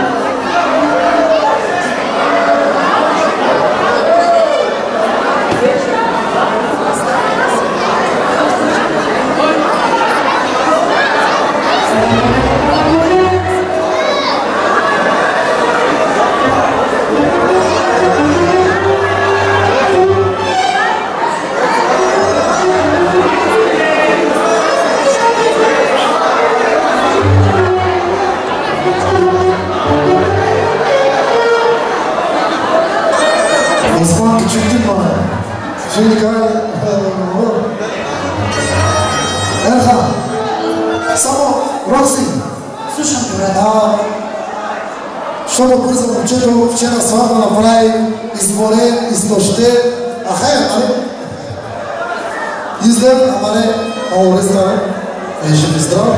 Само, Рокси, Слушам те, брат. защото бързо момчето вчера сватба направи, изморен, изнощен, нали? Изден, ама не, много рестарен, жив и здрав.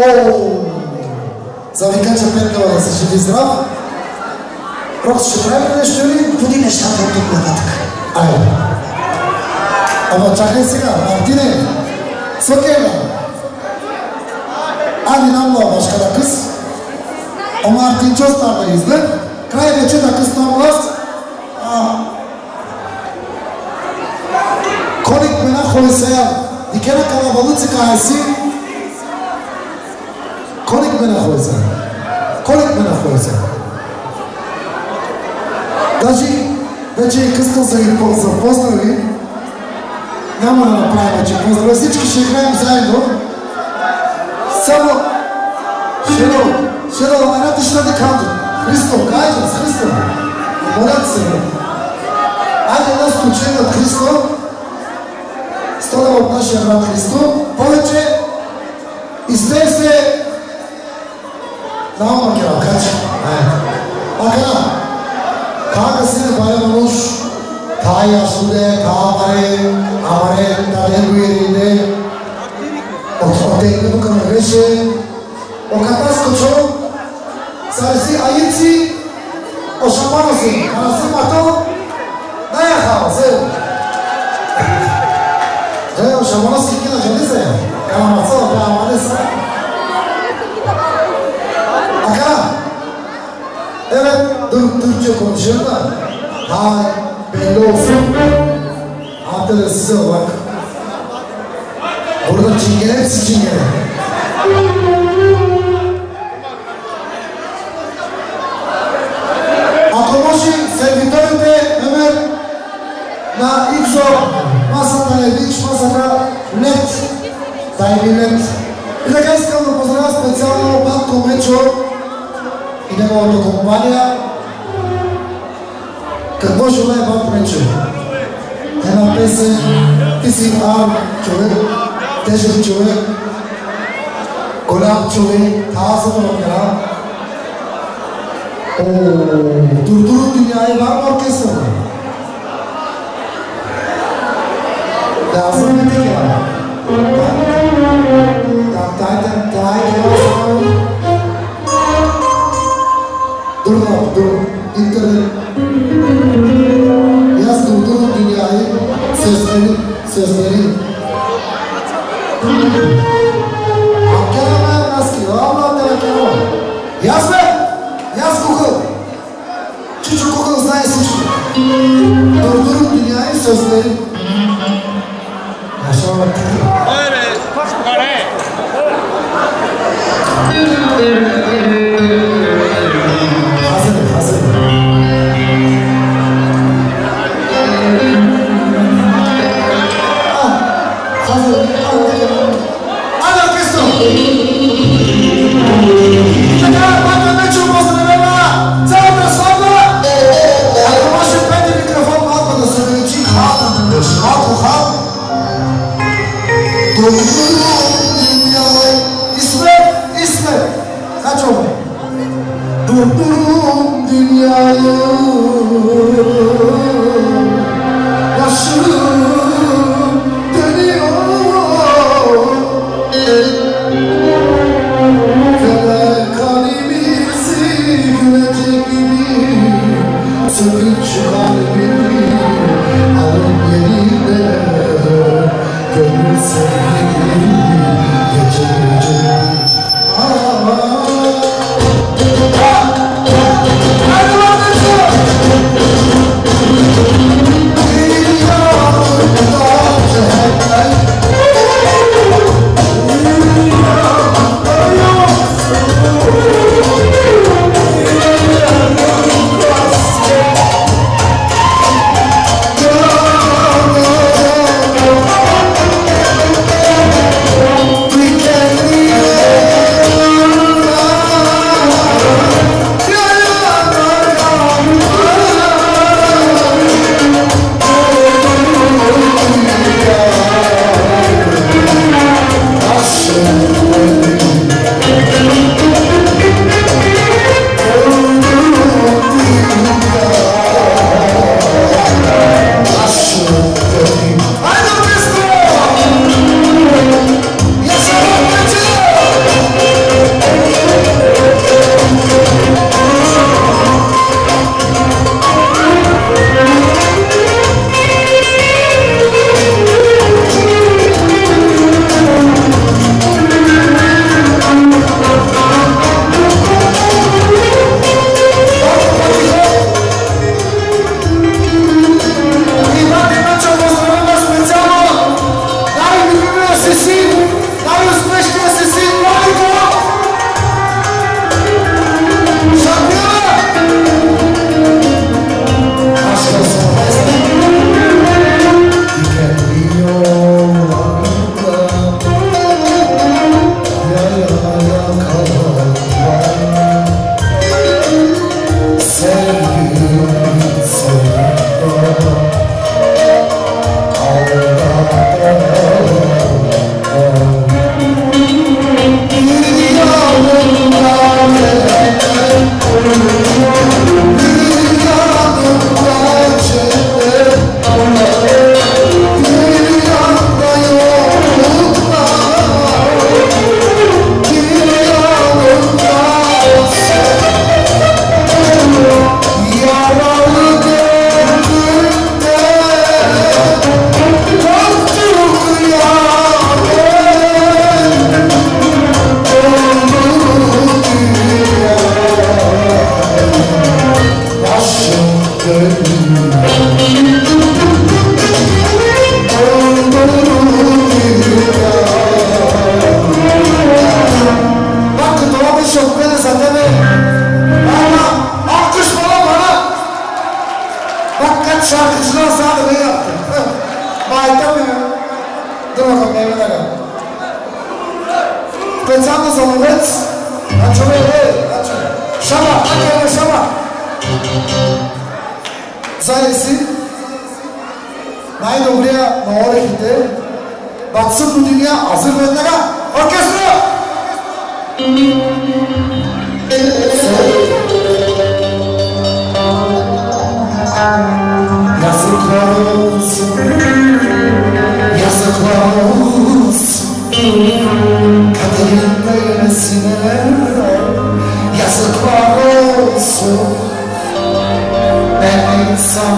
Завика, че 5 лева да си жив и здрав. Рокси, ще прави нещо или? Буди нещата от тук нататък. Айде. Ама чакай сега, Мартине, Сокела. Ани нам la başka da kız. O Martin Çostar'dayız da. Kraliçe da kız namaz. Konik bena koysaya. Dikene kalabalık çıkayısı. Konik bena koysaya. Konik bena koysaya. Даже вече късно са ги запознали. Няма да направим вече поздравя. Всички ще играем заедно. Само Шеро, една ти ще да канто. Христо, кайде с Христо. Молят се. Айде едно изключение от Христо. Стода от нашия брат Христо. Повече излей се на Макера, кача. Макера, как си не баре мануш? Тая суде, амаре, таде гуириде. Отегнато към беше окатаскочо, сареси аици, ошамано си, анаси мато, наяхава се. Ошамано си кина жени се, канамацо, амане са. Ака, Türkçe konuşuyorlar. Belli olsun. Hatta size bak. Burada çingene hepsi çingene. Ако може сервиторите номер на ИКСО, масата на Едич, масата НЕТ, тайни НЕТ. И така искам да поздравя специално Батко Мечо и неговата компания. Какво желая Батко Мечо? Една песен, ти си човек, тежък човек, голям човек, таза на опера. Дурдур dünyayı var mı orkestra mı? Lazım mı değil ya? Dur. İnternet. Yaz durdurun dünyayı. Sözleri. Akkeleme naski. Allah telekeme. Yaz be! Yaz Google. Çocuk Google знае всичко. Дурдурun dünyayı sözleri. Yaşamak değil. Hazır. Hadi orkestra. Батко Мечо поздравява цялата сватба. Ако може пети микрофон малко да се увеличи малко хал. İsmet. Kaç oldu? Durdurun dünyayı. Başım dönüyor. Специално за ловец, шама, шама. Заедно си, най-добрия на орехите, Батсън Годиния, Азир веднага, оркестра! Kaderinde yemesine yazıklar olsun. Ben insan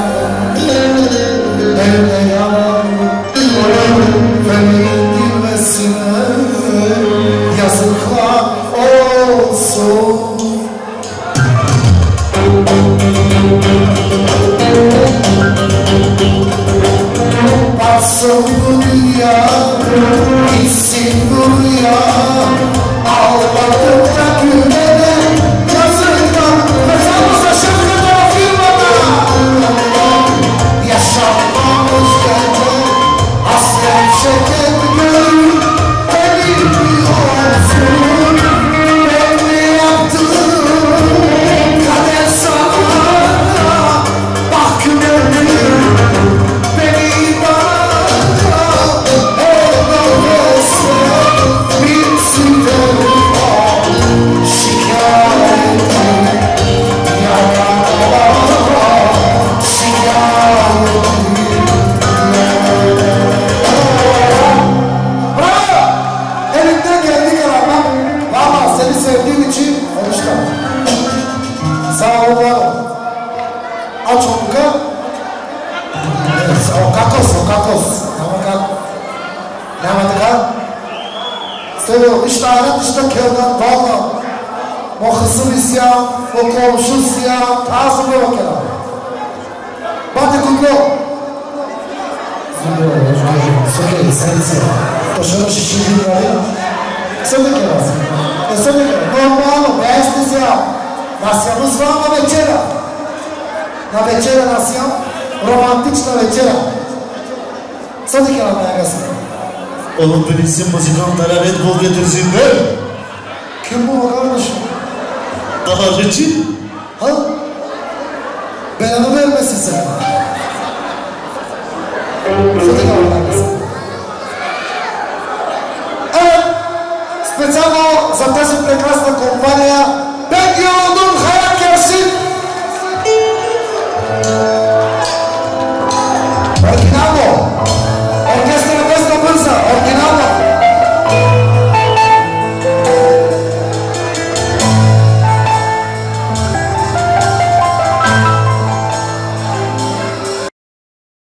evde yalan Femin girmesine yazıklar olsun. Batsın bu dünya, gitsin buraya, ağladıkça gülmeden yazıklar, kazamıza şarkıda firmada. Yaşanmamız geldi, aslen şeker gönül, benim bir olsun, ben ne yaptım, kader sana, bak gönül. Beni bana Söylüyor, işte alet işte kevden valla. O kısım isyan, o komşu isyan, tarzı bir vakit abi. Bate kutlu. Zülüyor, hoş geldin. Sökey, sensin. Koşunu şişirdiğin var ya. Sen de gelasın. Sen de gelasın. Normalno, bez isyan. Nasjamo z vama večera. Na večera nasjam, romantična večera. Sad je nam najgasno. Oğlum bilirsin muzikanlara Red Bull getirsinler. Kim bu kardeşim? Daha için. Ha? Belanı vermesin sen. Sad je nam najgasno. Evet, specjalno za тази прекрасна компания